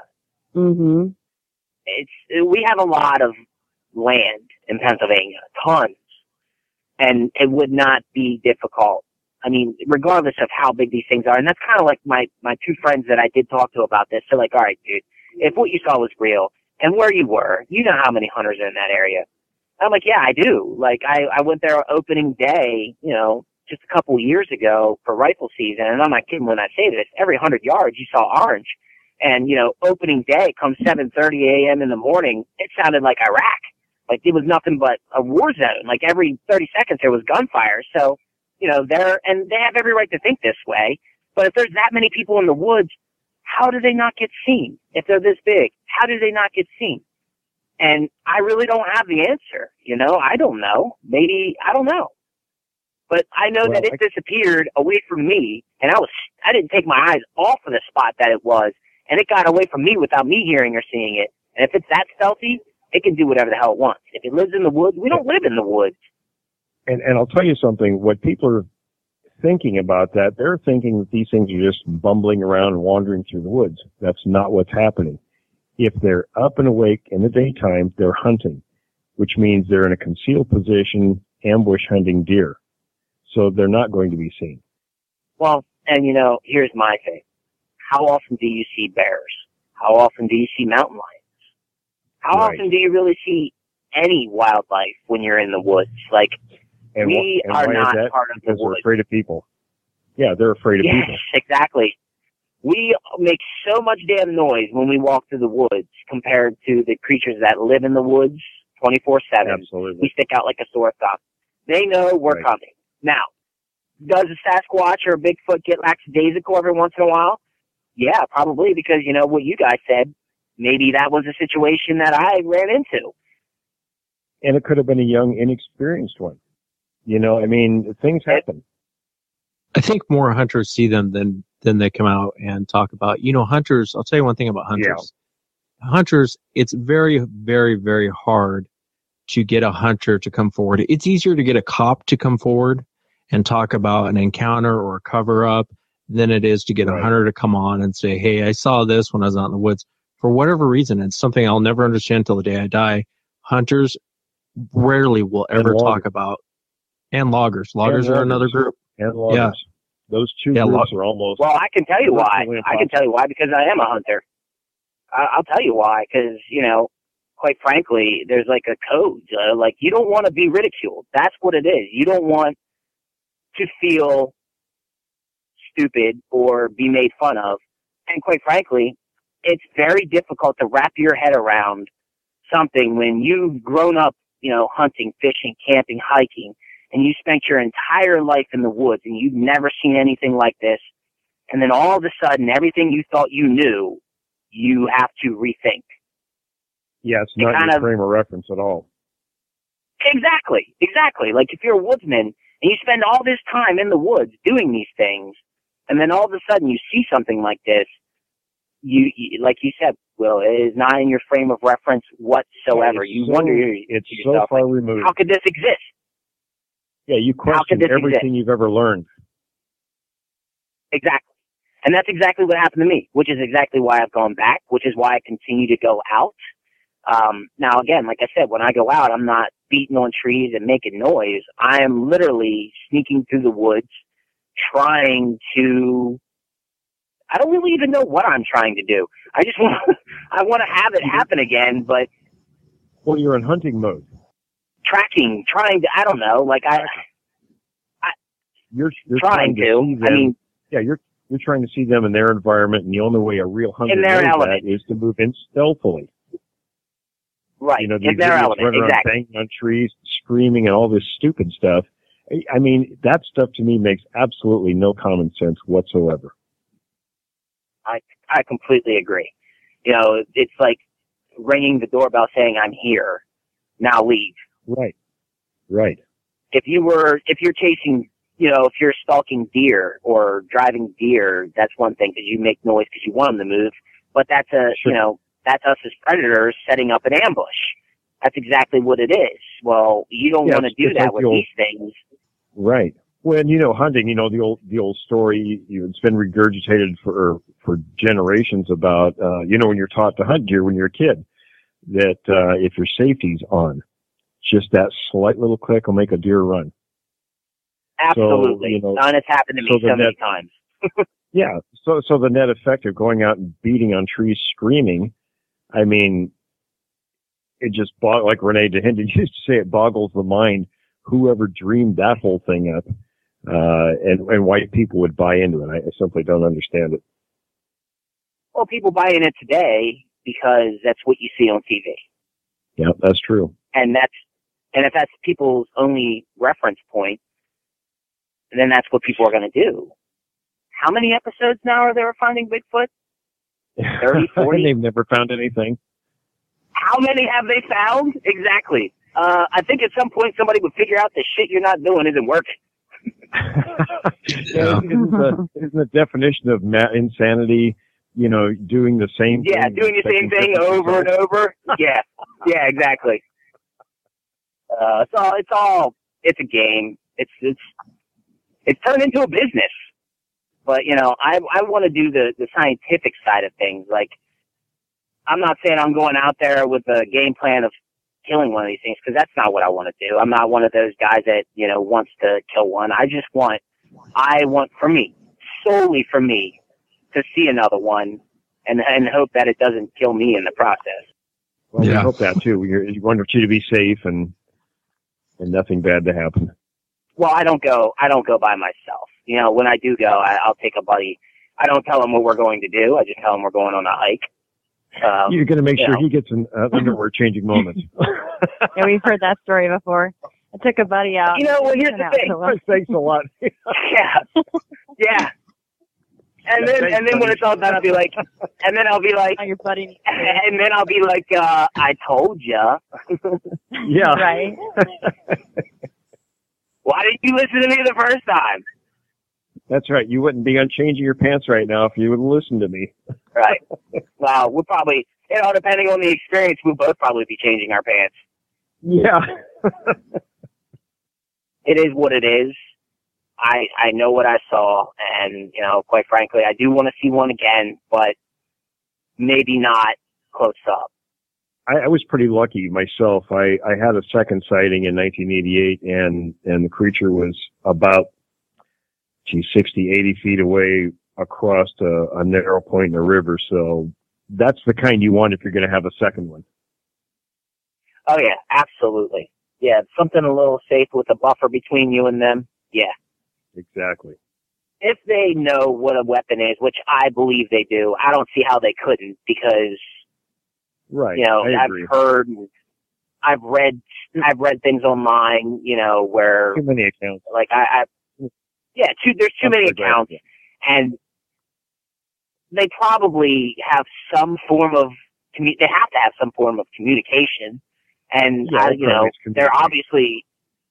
S10: we have a lot of land in Pennsylvania, tons, and it would not be difficult. I mean, regardless of how big these things are, and that's kind of like my two friends that I did talk to about this. They're like, all right, dude, if what you saw was real and where you were, you know how many hunters are in that area. I'm like, yeah, I do. Like, I went there opening day, just a couple years ago for rifle season, and I'm not kidding when I say this. Every 100 yards, you saw orange. And, opening day comes 7:30 a.m. in the morning, it sounded like Iraq. Like, it was nothing but a war zone. Like, every 30 seconds there was gunfire. So, and they have every right to think this way. But if there's that many people in the woods, how do they not get seen? If they're this big, how do they not get seen? And I really don't have the answer. I don't know. Maybe, I don't know. But I know that it disappeared away from me, and I didn't take my eyes off of the spot that it was, and it got away from me without me hearing or seeing it. And if it's that stealthy, it can do whatever the hell it wants. If it lives in the woods, we don't live in the woods.
S9: And I'll tell you something, what people are thinking about that, they're thinking that these things are just bumbling around and wandering through the woods. That's not what's happening. If they're up and awake in the daytime, they're hunting, which means they're in a concealed position, ambush hunting deer. So they're not going to be seen.
S10: Well, and here's my thing. How often do you see bears? How often do you see mountain lions? How often do you really see any wildlife when you're in the woods? We are not part of the woods.
S9: Because they're afraid of people. Yeah, they're afraid of people.
S10: Yes, exactly. We make so much damn noise when we walk through the woods compared to the creatures that live in the woods 24/7.
S9: Absolutely.
S10: We stick out like a sore thumb. They know we're coming. Now, does a Sasquatch or a Bigfoot get lackadaisical every once in a while? Yeah, probably, because what you guys said, maybe that was a situation that I ran into.
S9: And it could have been a young, inexperienced one. Things happen.
S8: I think more hunters see them than they come out and talk about. Hunters, I'll tell you one thing about hunters. Yeah. Hunters, it's very, very, very hard to get a hunter to come forward. It's easier to get a cop to come forward and talk about an encounter or a cover up than it is to get a hunter to come on and say, hey, I saw this when I was out in the woods. For whatever reason, it's something I'll never understand until the day I die. Hunters rarely will ever talk about. And loggers. Loggers are another group.
S9: And loggers. Yeah. Those two groups are almost...
S10: Well, I can tell you why. I can tell you why, because I am a hunter. I'll tell you why, because, quite frankly, there's like a code. You don't want to be ridiculed. That's what it is. You don't want to feel stupid or be made fun of. And quite frankly, it's very difficult to wrap your head around something when you've grown up, hunting, fishing, camping, hiking, and you spent your entire life in the woods and you've never seen anything like this. And then all of a sudden, everything you thought you knew, you have to rethink.
S9: Yeah, it's not your frame of reference at all.
S10: Exactly. Like if you're a woodsman and you spend all this time in the woods doing these things, and then all of a sudden you see something like this, you like you said, Will, it is not in your frame of reference whatsoever. You wonder
S9: it's so far removed.
S10: How could this exist?
S9: Yeah, you question everything you've ever learned.
S10: Exactly. And that's exactly what happened to me, which is exactly why I've gone back, which is why I continue to go out. Now, again, like I said, when I go out, I'm not beating on trees and making noise. I am literally sneaking through the woods, trying to... I don't really even know what I'm trying to do. I just want I want to have it happen again, but...
S9: Well, you're in hunting mode.
S10: Tracking, trying to, I don't know,
S9: you're
S10: trying to.
S9: See them. You're trying to see them in their environment, and the only way a real hunter does that is to move in stealthily.
S10: Right, in their element,
S9: exactly. Banging on trees, screaming, and all this stupid stuff. I mean, that stuff to me makes absolutely no common sense whatsoever.
S10: I completely agree. It's like ringing the doorbell saying, I'm here, now leave.
S9: Right.
S10: If you're chasing, if you're stalking deer or driving deer, that's one thing because you make noise because you want them to move. But that's that's us as predators setting up an ambush. That's exactly what it is. Well, you don't want to do that with these things.
S9: Right. When, hunting, the old story, it's been regurgitated for generations about, when you're taught to hunt deer when you're a kid, that, if your safety's on, just that slight little click will make a deer run.
S10: Absolutely. So, and it's happened to me so many times.
S9: Yeah. So the net effect of going out and beating on trees screaming, I mean, it just, like Renee DeHinden used to say, it boggles the mind whoever dreamed that whole thing up, and why people would buy into it. I simply don't understand it.
S10: Well, people buy in it today because that's what you see on TV.
S9: Yeah, that's true.
S10: And if that's people's only reference point, then that's what people are going to do. How many episodes now are there of Finding Bigfoot? 30, 40?
S9: They've never found anything.
S10: How many have they found? Exactly. I think at some point somebody would figure out the shit you're not doing isn't working.
S9: Isn't the definition of insanity, doing the same thing?
S10: Yeah, doing the same thing over and over. Yeah, exactly. It's a game. It's turned into a business. But, I want to do the scientific side of things. Like, I'm not saying I'm going out there with a game plan of killing one of these things, because that's not what I want to do. I'm not one of those guys that, wants to kill one. I want for me, solely for me, to see another one and hope that it doesn't kill me in the process.
S9: Well, we hope that too. We want you to be safe and nothing bad to happen.
S10: Well, I don't go by myself. When I do go, I'll take a buddy. I don't tell him what we're going to do. I just tell him we're going on a hike.
S9: You're going to make sure he gets an underwear changing moment.
S4: Yeah, we've heard that story before. I took a buddy out.
S10: Well, here's the thing.
S9: Thanks a lot.
S10: Yeah. And then when it's all done, I'll be like,
S4: oh, your buddy.
S10: And then I'll be like, I told ya.
S9: Yeah.
S4: Right.
S10: Why didn't you listen to me the first time?
S9: That's right. You wouldn't be unchanging your pants right now if you would listen to me.
S10: Right. Well, we'll probably, depending on the experience, we'll both probably be changing our pants.
S9: Yeah.
S10: It is what it is. I know what I saw, and, quite frankly, I do want to see one again, but maybe not close up.
S9: I was pretty lucky myself. I had a second sighting in 1988, and the creature was about 60, 80 feet away across a narrow point in a river. So that's the kind you want if you're going to have a second one.
S10: Oh, yeah, absolutely. Yeah, something a little safe with a buffer between you and them. Yeah.
S9: Exactly.
S10: If they know what a weapon is, which I believe they do, I don't see how they couldn't, because,
S9: right.
S10: I've heard, I've read things online, where
S9: too many accounts.
S10: Like there's too many accounts, and they probably have some form of they have to have some form of communication, and they're obviously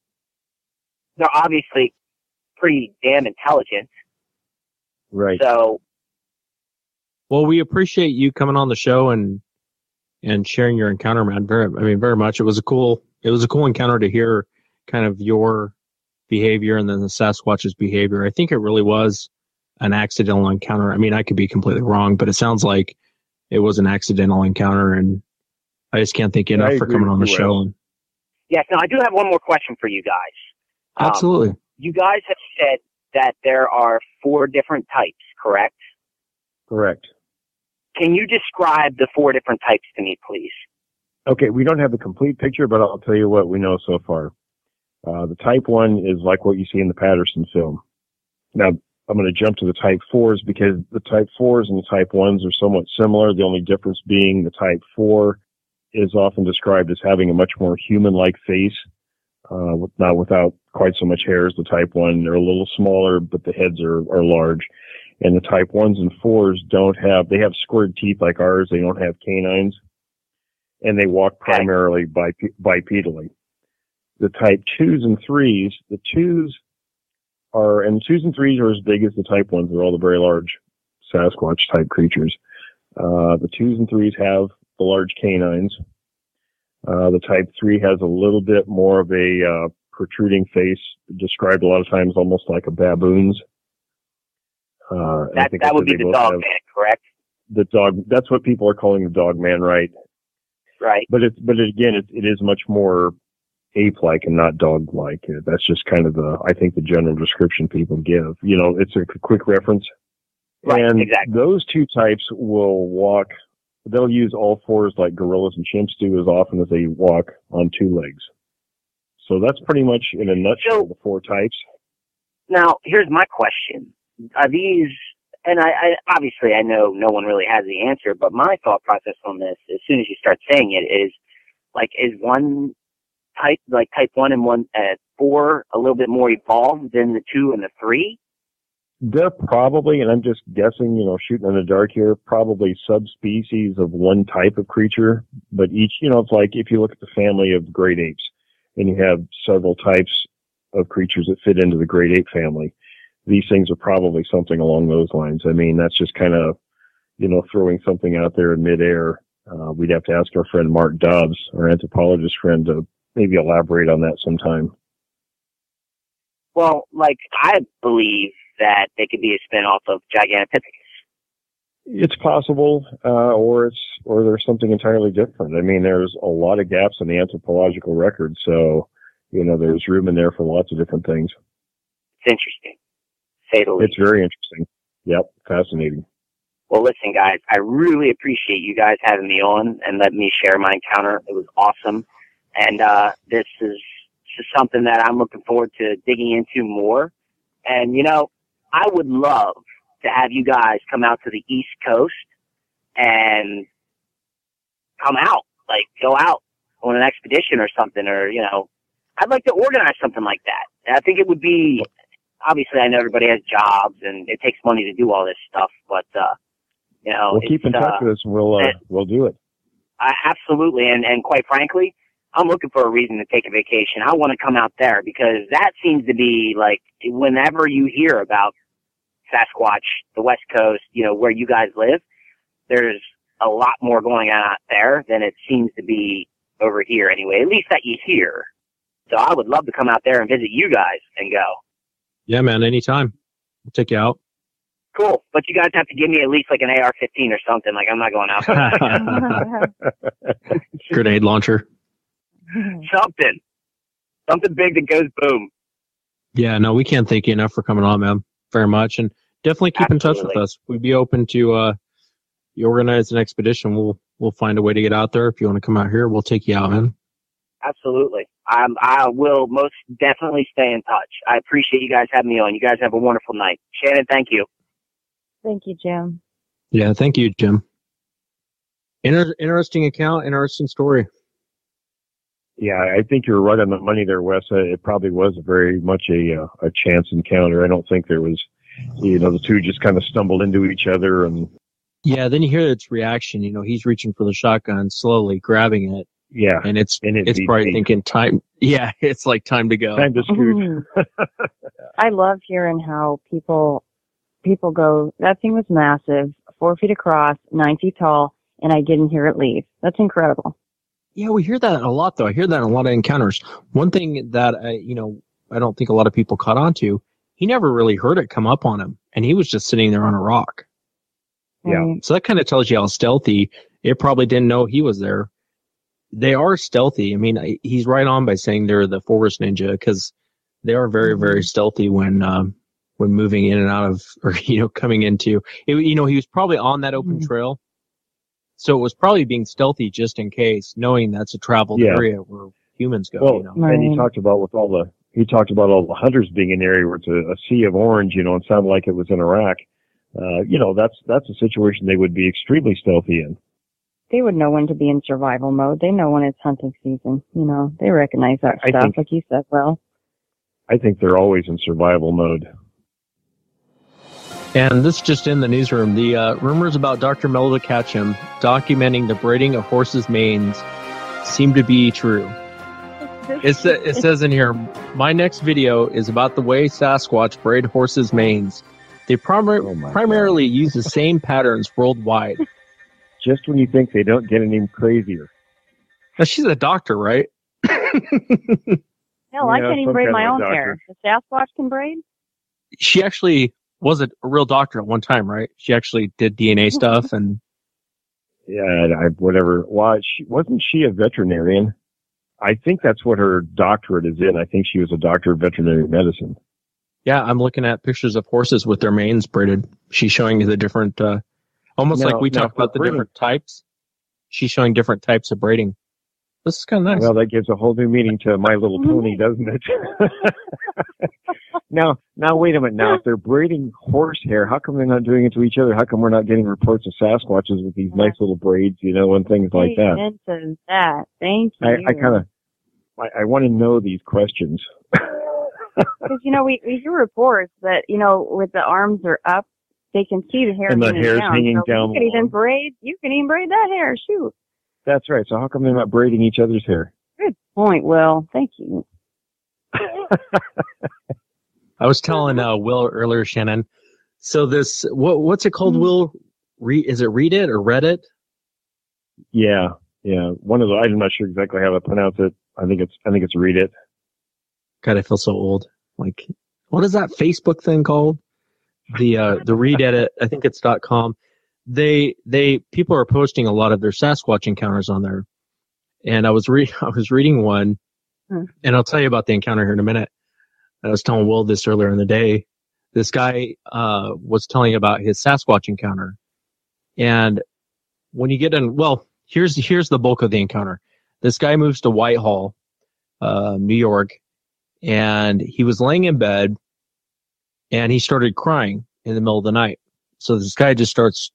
S10: pretty damn intelligent.
S9: Right.
S10: So,
S8: well, we appreciate you coming on the show and sharing your encounter, man. Very much. It was a cool encounter to hear kind of your behavior and then the Sasquatch's behavior. I think it really was an accidental encounter. I could be completely wrong, but it sounds like it was an accidental encounter, and I just can't thank you enough for coming on the show.
S10: Yes. Now, I do have one more question for you guys.
S8: Absolutely.
S10: You guys have said that there are 4 different types, correct?
S9: Correct.
S10: Can you describe the 4 different types to me, please?
S9: Okay, we don't have the complete picture, but I'll tell you what we know so far. The type 1 is like what you see in the Patterson film. Now, I'm going to jump to the type 4s because the type 4s and the type 1s are somewhat similar. The only difference being the type 4 is often described as having a much more human-like face, not without quite so much hair as the type 1. They're a little smaller, but the heads are large. And the type 1s and 4s they have squared teeth like ours. They don't have canines. And they walk primarily bipedally. The type 2s and 3s, the 2s and 3s are as big as the type 1s. They're all the very large Sasquatch type creatures. The 2s and 3s have the large canines. The type 3 has a little bit more of a protruding face, described a lot of times almost like a baboon's.
S10: That would be the dog man, correct?
S9: The dog. That's what people are calling the dog man, right?
S10: Right.
S9: But it is much more ape-like and not dog-like. That's just kind of the general description people give. It's a quick reference.
S10: Right.
S9: And
S10: exactly.
S9: Those 2 types will walk. They'll use all 4s like gorillas and chimps do as often as they walk on 2 legs. So that's pretty much in a nutshell the 4 types.
S10: Now, here's my question. Are these, and I obviously I know no one really has the answer, but my thought process on this, as soon as you start saying it, is one type, like type 1 and 4, a little bit more evolved than the 2 and the 3?
S9: They're probably, and I'm just guessing, shooting in the dark here, probably subspecies of one type of creature, but each, it's like if you look at the family of great apes, and you have several types of creatures that fit into the great ape family. These things are probably something along those lines. I mean, that's just kind of, throwing something out there in midair. We'd have to ask our friend Mark Dobbs, our anthropologist friend, to maybe elaborate on that sometime.
S10: Well, I believe that they could be a spin-off of Gigantopithecus.
S9: It's possible, or there's something entirely different. I mean, there's a lot of gaps in the anthropological record, so, there's room in there for lots of different things.
S10: It's interesting, to say the least.
S9: It's very interesting. Yep, fascinating.
S10: Well, listen, guys, I really appreciate you guys having me on and letting me share my encounter. It was awesome. And this is just something that I'm looking forward to digging into more. And, I would love to have you guys come out to the East Coast and come out, go out on an expedition or something, or, I'd like to organize something like that. And I think it would be, obviously I know everybody has jobs and it takes money to do all this stuff, but,
S9: we'll keep in touch with us and we'll do it.
S10: Absolutely. And quite frankly, I'm looking for a reason to take a vacation. I want to come out there because that seems to be whenever you hear about Sasquatch, the West Coast, where you guys live, there's a lot more going on out there than it seems to be over here anyway, at least that you hear. So I would love to come out there and visit you guys and go.
S8: Yeah, man, anytime. We'll take you out.
S10: Cool. But you guys have to give me at least an AR-15 or something. I'm not going out there.
S8: Grenade launcher.
S10: Something big that goes boom.
S8: Yeah, no, we can't thank you enough for coming on, man. Very much. And definitely keep in touch with us. We'd be open to you organize an expedition. We'll find a way to get out there. If you want to come out here, we'll take you out, man.
S10: Absolutely. I will most definitely stay in touch. I appreciate you guys having me on. You guys have a wonderful night. Shannon, thank you.
S4: Thank you, Jim.
S8: Yeah, thank you, Jim. Interesting account, interesting story.
S9: Yeah, I think you're right on the money there, Wes. It probably was very much a chance encounter. I don't think there was, the two just kind of stumbled into each other. And
S8: yeah, then you hear its reaction. He's reaching for the shotgun, slowly grabbing it.
S9: Yeah,
S8: and it's probably thinking time. Yeah, it's like time to go.
S9: Time to scoot.
S4: I love hearing how people go. That thing was massive, 4 feet across, 9 feet tall, and I didn't hear it leave. That's incredible.
S8: Yeah, we hear that a lot, though. I hear that in a lot of encounters. One thing that I don't think a lot of people caught on to, he never really heard it come up on him, and he was just sitting there on a rock.
S9: Yeah.
S8: So that kind of tells you how stealthy. It probably didn't know he was there. They are stealthy. I mean, he's right on by saying they're the forest ninja because they are very, very stealthy when moving in and out of, or coming into. He was probably on that open trail, so it was probably being stealthy just in case, knowing that's a traveled area where humans go.
S9: Well, and he talked about all the hunters being in the area where it's a sea of orange, and sounded like it was in Iraq. That's a situation they would be extremely stealthy in.
S4: They would know when to be in survival mode. They know when it's hunting season. They recognize that stuff, like you said, Will.
S9: I think they're always in survival mode.
S8: And this just in the newsroom, the rumors about Dr. Melda Ketchum documenting the braiding of horses' manes seem to be true. It says in here, my next video is about the way Sasquatch braid horses' manes. They primarily use the same patterns worldwide.
S9: Just when you think they don't get any crazier.
S8: Now, she's a doctor, right?
S4: Hell, I can't even braid my own hair. The Sasquatch can braid?
S8: She actually was a real doctor at one time, right? She actually did DNA stuff and...
S9: Yeah, whatever. Well, wasn't she a veterinarian? I think that's what her doctorate is in. I think she was a doctor of veterinary medicine.
S8: Yeah, I'm looking at pictures of horses with their manes braided. She's showing you the different... Almost like we talked about the different types. She's showing different types of braiding. This is kind of nice.
S9: Well, that gives a whole new meaning to My Little Pony, doesn't it? Now, wait a minute. Now, if they're braiding horsehair, how come they're not doing it to each other? How come we're not getting reports of Sasquatches with these nice little braids, and things like that?
S4: That. Thank you.
S9: I kind I want to know these questions.
S4: Because, we hear reports that, with the arms are up, they can see the hair
S9: And the
S4: hanging
S9: hair's
S4: down.
S9: hanging
S4: So
S9: down
S4: you can even
S9: long.
S4: braid that hair. Shoot.
S9: That's right. So how come they're not braiding each other's hair?
S4: Good point, Will. Thank you.
S8: I was telling Will earlier, Shannon. So this, what's it called, Will? Is it Read It or Reddit?
S9: Yeah. One of the, I'm not sure exactly how to pronounce it. I think it's Read It.
S8: God, I feel so old. Like, what is that Facebook thing called? The Read Edit. I think it's .com. People are posting a lot of their Sasquatch encounters on there, and I was reading one, and I'll tell you about the encounter here in a minute. I was telling Will this earlier in the day. This guy was telling about his Sasquatch encounter, and when you get in, well, here's the bulk of the encounter. This guy moves to Whitehall, New York, and he was laying in bed, and he started crying in the middle of the night. So this guy just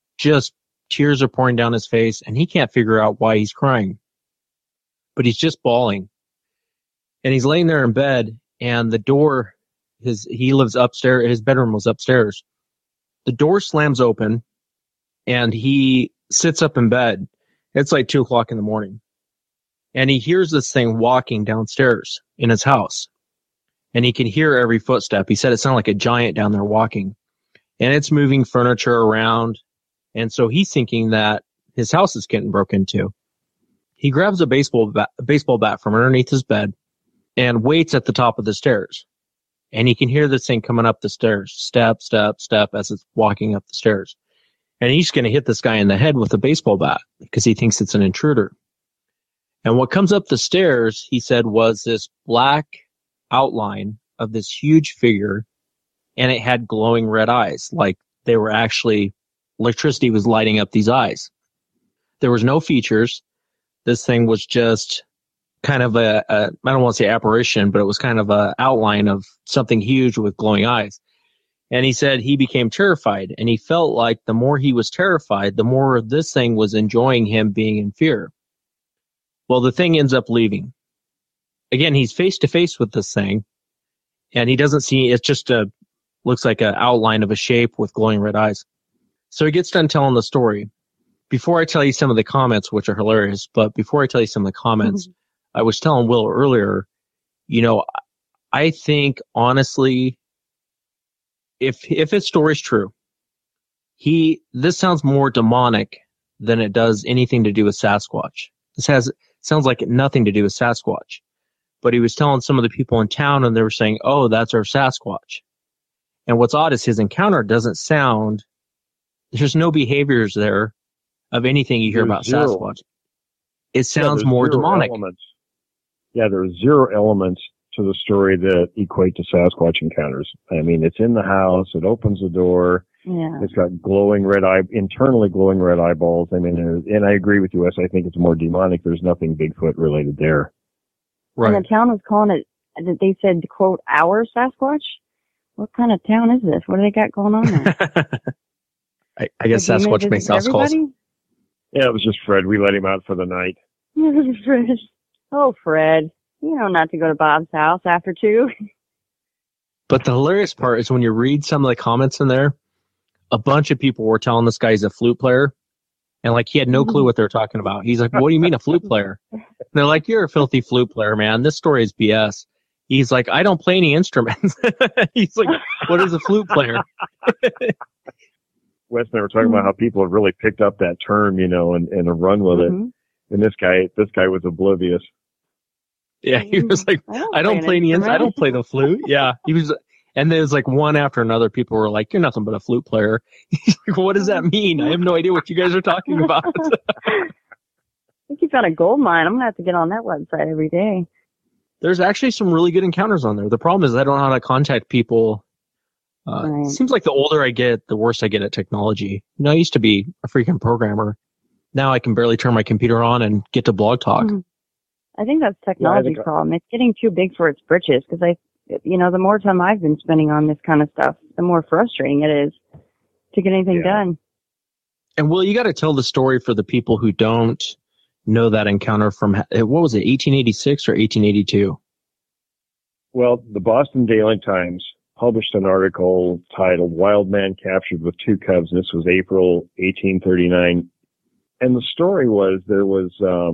S8: tears are pouring down his face, and he can't figure out why he's crying, but he's just bawling, and he's laying there in bed. And the door, he lives upstairs, his bedroom was upstairs. The door slams open and he sits up in bed. It's like 2:00 in the morning. And he hears this thing walking downstairs in his house. And he can hear every footstep. He said it sounded like a giant down there walking. And it's moving furniture around. And so he's thinking that his house is getting broken into. He grabs a baseball bat from underneath his bed and waits at the top of the stairs. And he can hear this thing coming up the stairs, step, step, step, as it's walking up the stairs. And he's going to hit this guy in the head with a baseball bat because he thinks it's an intruder. And what comes up the stairs, he said, was this black outline of this huge figure, and it had glowing red eyes, like they were actually, electricity was lighting up these eyes. There was no features. This thing was just kind of I don't want to say apparition, but it was kind of a outline of something huge with glowing eyes. And he said he became terrified, and he felt like the more he was terrified, the more this thing was enjoying him being in fear. Well, the thing ends up leaving. Again, he's face to face with this thing, and he doesn't see, it's just looks like an outline of a shape with glowing red eyes. So he gets done telling the story. Before I tell you some of the comments, which are hilarious, but before I tell you some of the comments, I was telling Will earlier, I think honestly, if his story's true, this sounds more demonic than it does anything to do with Sasquatch. Sounds like nothing to do with Sasquatch. But he was telling some of the people in town, and they were saying, "Oh, that's our Sasquatch." And what's odd is his encounter doesn't sound, there's no behaviors there of anything you hear about Sasquatch. It sounds more demonic.
S9: Yeah, there's zero elements to the story that equate to Sasquatch encounters. I mean, it's in the house, it opens the door, it's got internally glowing red eyeballs. I mean, and I agree with you, Wes, I think it's more demonic. There's nothing Bigfoot related there.
S4: Right. And the town was calling it, they said, quote, our Sasquatch? What kind of town is this? What do they got going on there?
S8: I guess Sasquatch makes house calls.
S9: Yeah, it was just Fred. We let him out for the night.
S4: Fred. Oh, Fred. You know not to go to Bob's house after 2.
S8: But the hilarious part is when you read some of the comments in there, a bunch of people were telling this guy he's a flute player. And like he had no clue what they're talking about. He's like, "What do you mean a flute player?" And they're like, "You're a filthy flute player, man. This story is BS." He's like, "I don't play any instruments." He's like, "What is a flute player?"
S9: Wes and I were talking about how people have really picked up that term, and have run with it. And this guy was oblivious.
S8: Yeah, he was like, I don't play any instruments. I don't play the flute. Yeah, he was. And there's like one after another, people were like, "You're nothing but a flute player." He's like, "What does that mean? I have no idea what you guys are talking about."
S4: I think you found a gold mine. I'm going to have to get on that website every day.
S8: There's actually some really good encounters on there. The problem is I don't know how to contact people. Right. It seems like the older I get, the worse I get at technology. I used to be a freaking programmer. Now I can barely turn my computer on and get to Blog Talk.
S4: I think that's technology's problem. It's getting too big for its britches because the more time I've been spending on this kind of stuff, the more frustrating it is to get anything done.
S8: And Will, you got to tell the story for the people who don't know that encounter from, what was it, 1886 or 1882?
S9: Well, the Boston Daily Times published an article titled "Wild Man Captured with Two Cubs." And this was April 1839. And the story was there was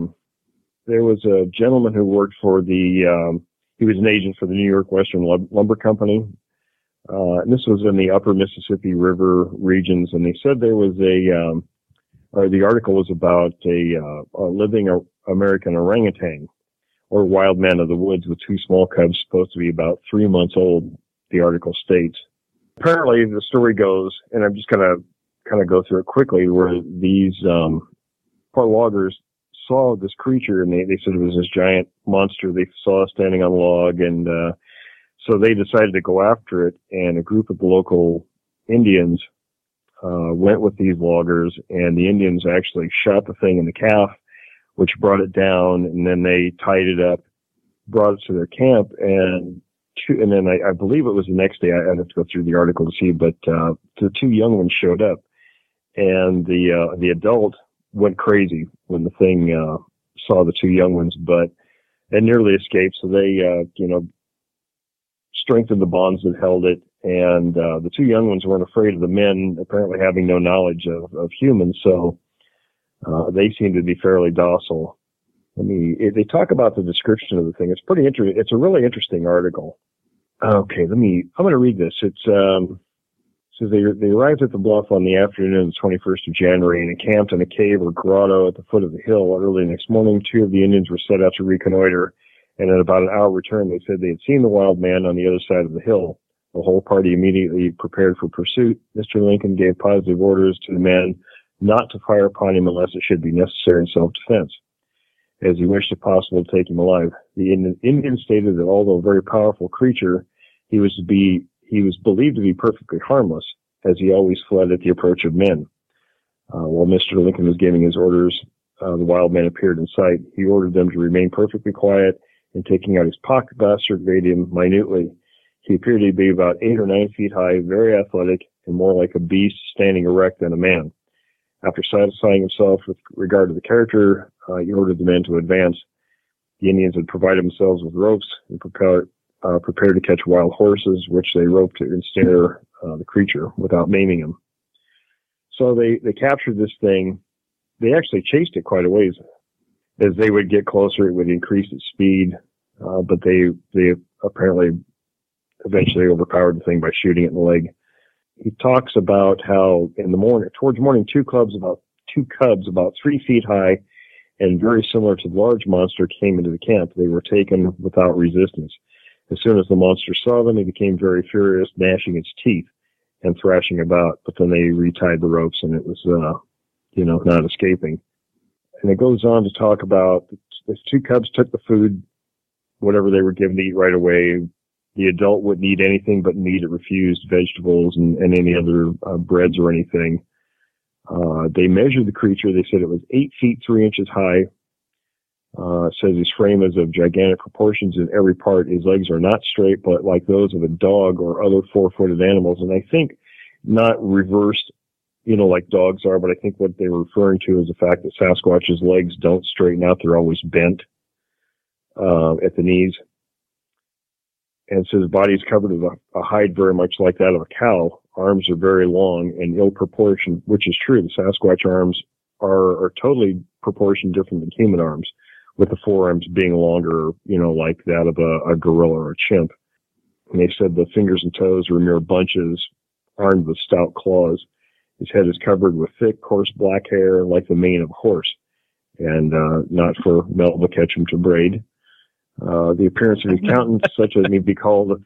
S9: a gentleman who worked for he was an agent for the New York Western Lumber Company. And this was in the upper Mississippi River regions. And they said there was the article was about a living American orangutan, or wild man of the woods, with two small cubs supposed to be about 3 months old, the article states. Apparently, the story goes, and I'm just going to kind of go through it quickly, where these poor loggers saw this creature, and they said it was this giant monster they saw standing on a log, and so they decided to go after it, and a group of the local Indians went with these loggers, and the Indians actually shot the thing in the calf, which brought it down, and then they tied it up, brought it to their camp, and then I believe it was the next day. I'd have to go through the article to see, but the two young ones showed up, and the adult went crazy when the thing saw the two young ones, but it nearly escaped. So they strengthened the bonds that held it, and the two young ones weren't afraid of the men, apparently having no knowledge of humans, so they seem to be fairly docile. They talk about the description of the thing. It's pretty interesting. It's a really interesting article. Okay, I'm going to read this. It says they arrived at the bluff on the afternoon of the 21st of January and encamped in a cave or grotto at the foot of the hill. Early next morning, two of the Indians were set out to reconnoiter, and in about an hour return, they said they had seen the wild man on the other side of the hill. The whole party immediately prepared for pursuit. Mr. Lincoln gave positive orders to the men not to fire upon him unless it should be necessary in self-defense, as he wished if possible to take him alive. The Indian stated that although a very powerful creature, he was believed to be perfectly harmless, as he always fled at the approach of men. While Mr. Lincoln was giving his orders, the wild man appeared in sight. He ordered them to remain perfectly quiet, and taking out his pocket glass, surveyed him minutely. He appeared to be about 8 or 9 feet high, very athletic, and more like a beast standing erect than a man. After satisfying himself with regard to the character, he ordered the men to advance. The Indians had provided themselves with ropes and prepared to catch wild horses, which they roped to ensnare the creature without maiming him. So they captured this thing. They actually chased it quite a ways. As they would get closer, it would increase its speed, but they apparently eventually overpowered the thing by shooting it in the leg. He talks about how towards morning, two cubs about 3 feet high and very similar to the large monster came into the camp. They were taken without resistance. As soon as the monster saw them, he became very furious, gnashing its teeth and thrashing about. But then they retied the ropes, and it was, not escaping. And it goes on to talk about the two cubs took the food, whatever they were given to eat right away. The adult wouldn't eat anything but meat. It refused vegetables and any other breads or anything. They measured the creature. They said it was 8 feet 3 inches high. It says his frame is of gigantic proportions in every part. His legs are not straight, but like those of a dog or other four-footed animals. And I think not reversed, like dogs are, but I think what they were referring to is the fact that Sasquatch's legs don't straighten out. They're always bent at the knees. And so his body is covered with a hide very much like that of a cow. Arms are very long and ill proportioned, which is true. The Sasquatch arms are totally proportioned different than human arms, with the forearms being longer, like that of a gorilla or a chimp. And they said the fingers and toes were mere bunches, armed with stout claws. His head is covered with thick, coarse black hair like the mane of a horse, and not for Melba Ketchum to braid. The appearance of his countenance, such as may be called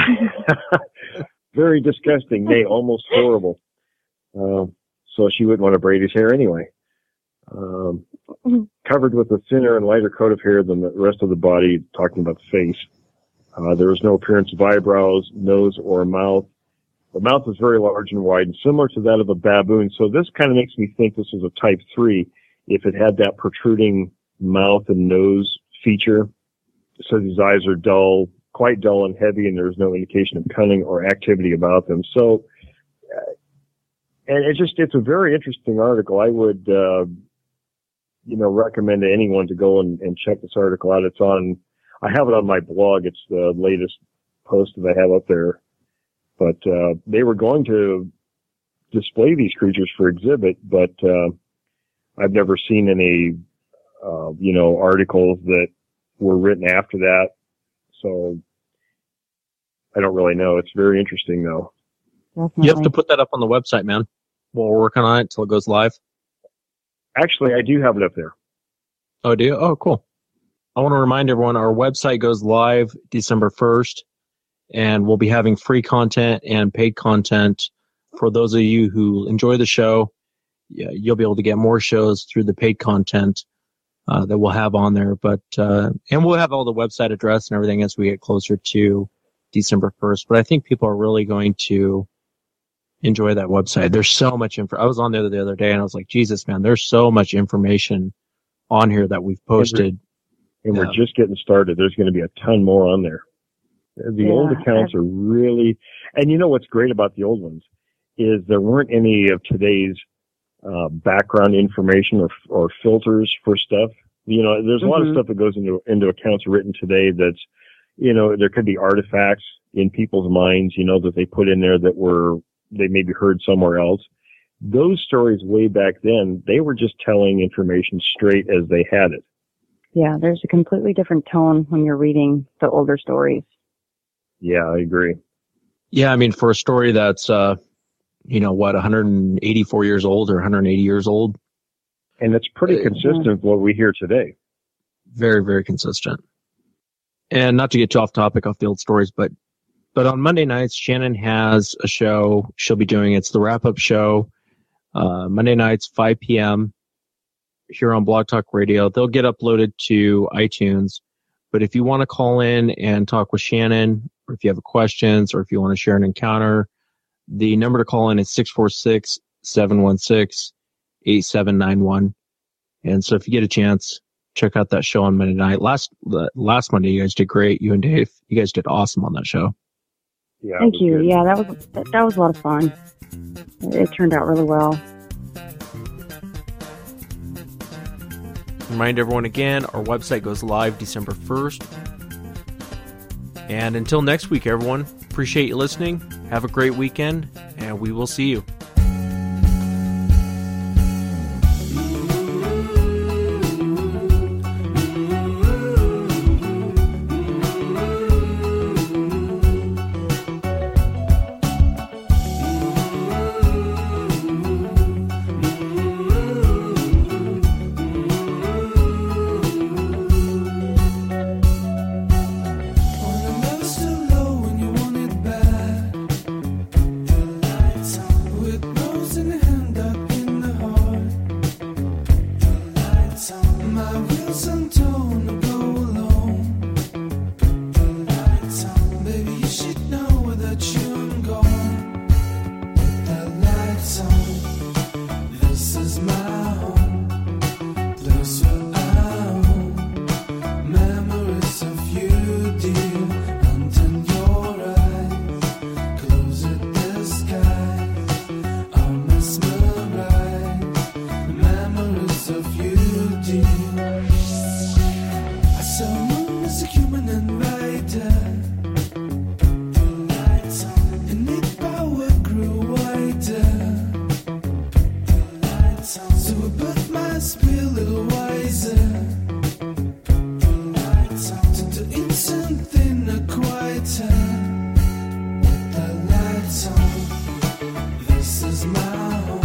S9: very disgusting, nay, almost horrible. So she wouldn't want to braid his hair anyway. Covered with a thinner and lighter coat of hair than the rest of the body, talking about the face. There was no appearance of eyebrows, nose, or mouth. The mouth was very large and wide and similar to that of a baboon. So this kind of makes me think this was a type 3 if it had that protruding mouth and nose feature. It says his eyes are dull, quite dull and heavy, and there's no indication of cunning or activity about them. So, and it's a very interesting article. I would, recommend to anyone to go and check this article out. I have it on my blog. It's the latest post that I have up there. But they were going to display these creatures for exhibit, but I've never seen any, articles that were written after that. So I don't really know. It's very interesting, though.
S4: Definitely.
S8: You have to put that up on the website, man, while we're working on it until it goes live.
S9: Actually, I do have it up there.
S8: Oh, do you? Oh, cool. I want to remind everyone our website goes live December 1st, and we'll be having free content and paid content. For those of you who enjoy the show, you'll be able to get more shows through the paid content that we'll have on there. But and we'll have all the website address and everything as we get closer to December 1st. But I think people are really going to enjoy that website. There's so much info. I was on there the other day, and I was like, Jesus, man, there's so much information on here that we've posted.
S9: And we're just getting started. There's going to be a ton more on there. The old accounts are really, and you know what's great about the old ones is there weren't any of today's background information or filters for stuff. There's a lot of stuff that goes into accounts written today that's, there could be artifacts in people's minds, that they put in there that they maybe heard somewhere else. Those stories way back then, they were just telling information straight as they had it.
S4: Yeah, there's a completely different tone when you're reading the older stories.
S9: Yeah, I agree.
S8: Yeah, I mean, for a story that's, 184 years old or 180 years old.
S9: And it's pretty consistent with what we hear today.
S8: Very, very consistent. And not to get too off topic off the old stories, but on Monday nights, Shannon has a show she'll be doing. It's the wrap-up show, Monday nights, 5 p.m. here on Blog Talk Radio. They'll get uploaded to iTunes. But if you want to call in and talk with Shannon, or if you have questions, or if you want to share an encounter, the number to call in is 646-716-8791. And so if you get a chance, check out that show on Monday night. Last Monday, you guys did great. You and Dave, you guys did awesome on that show.
S9: Yeah,
S4: thank you.
S9: Good.
S4: Yeah, that was a lot of fun. It turned out really well.
S6: Remind everyone again, our website goes live December 1st. And until next week, everyone, appreciate you listening. Have a great weekend, and we will see you.
S11: This is my home.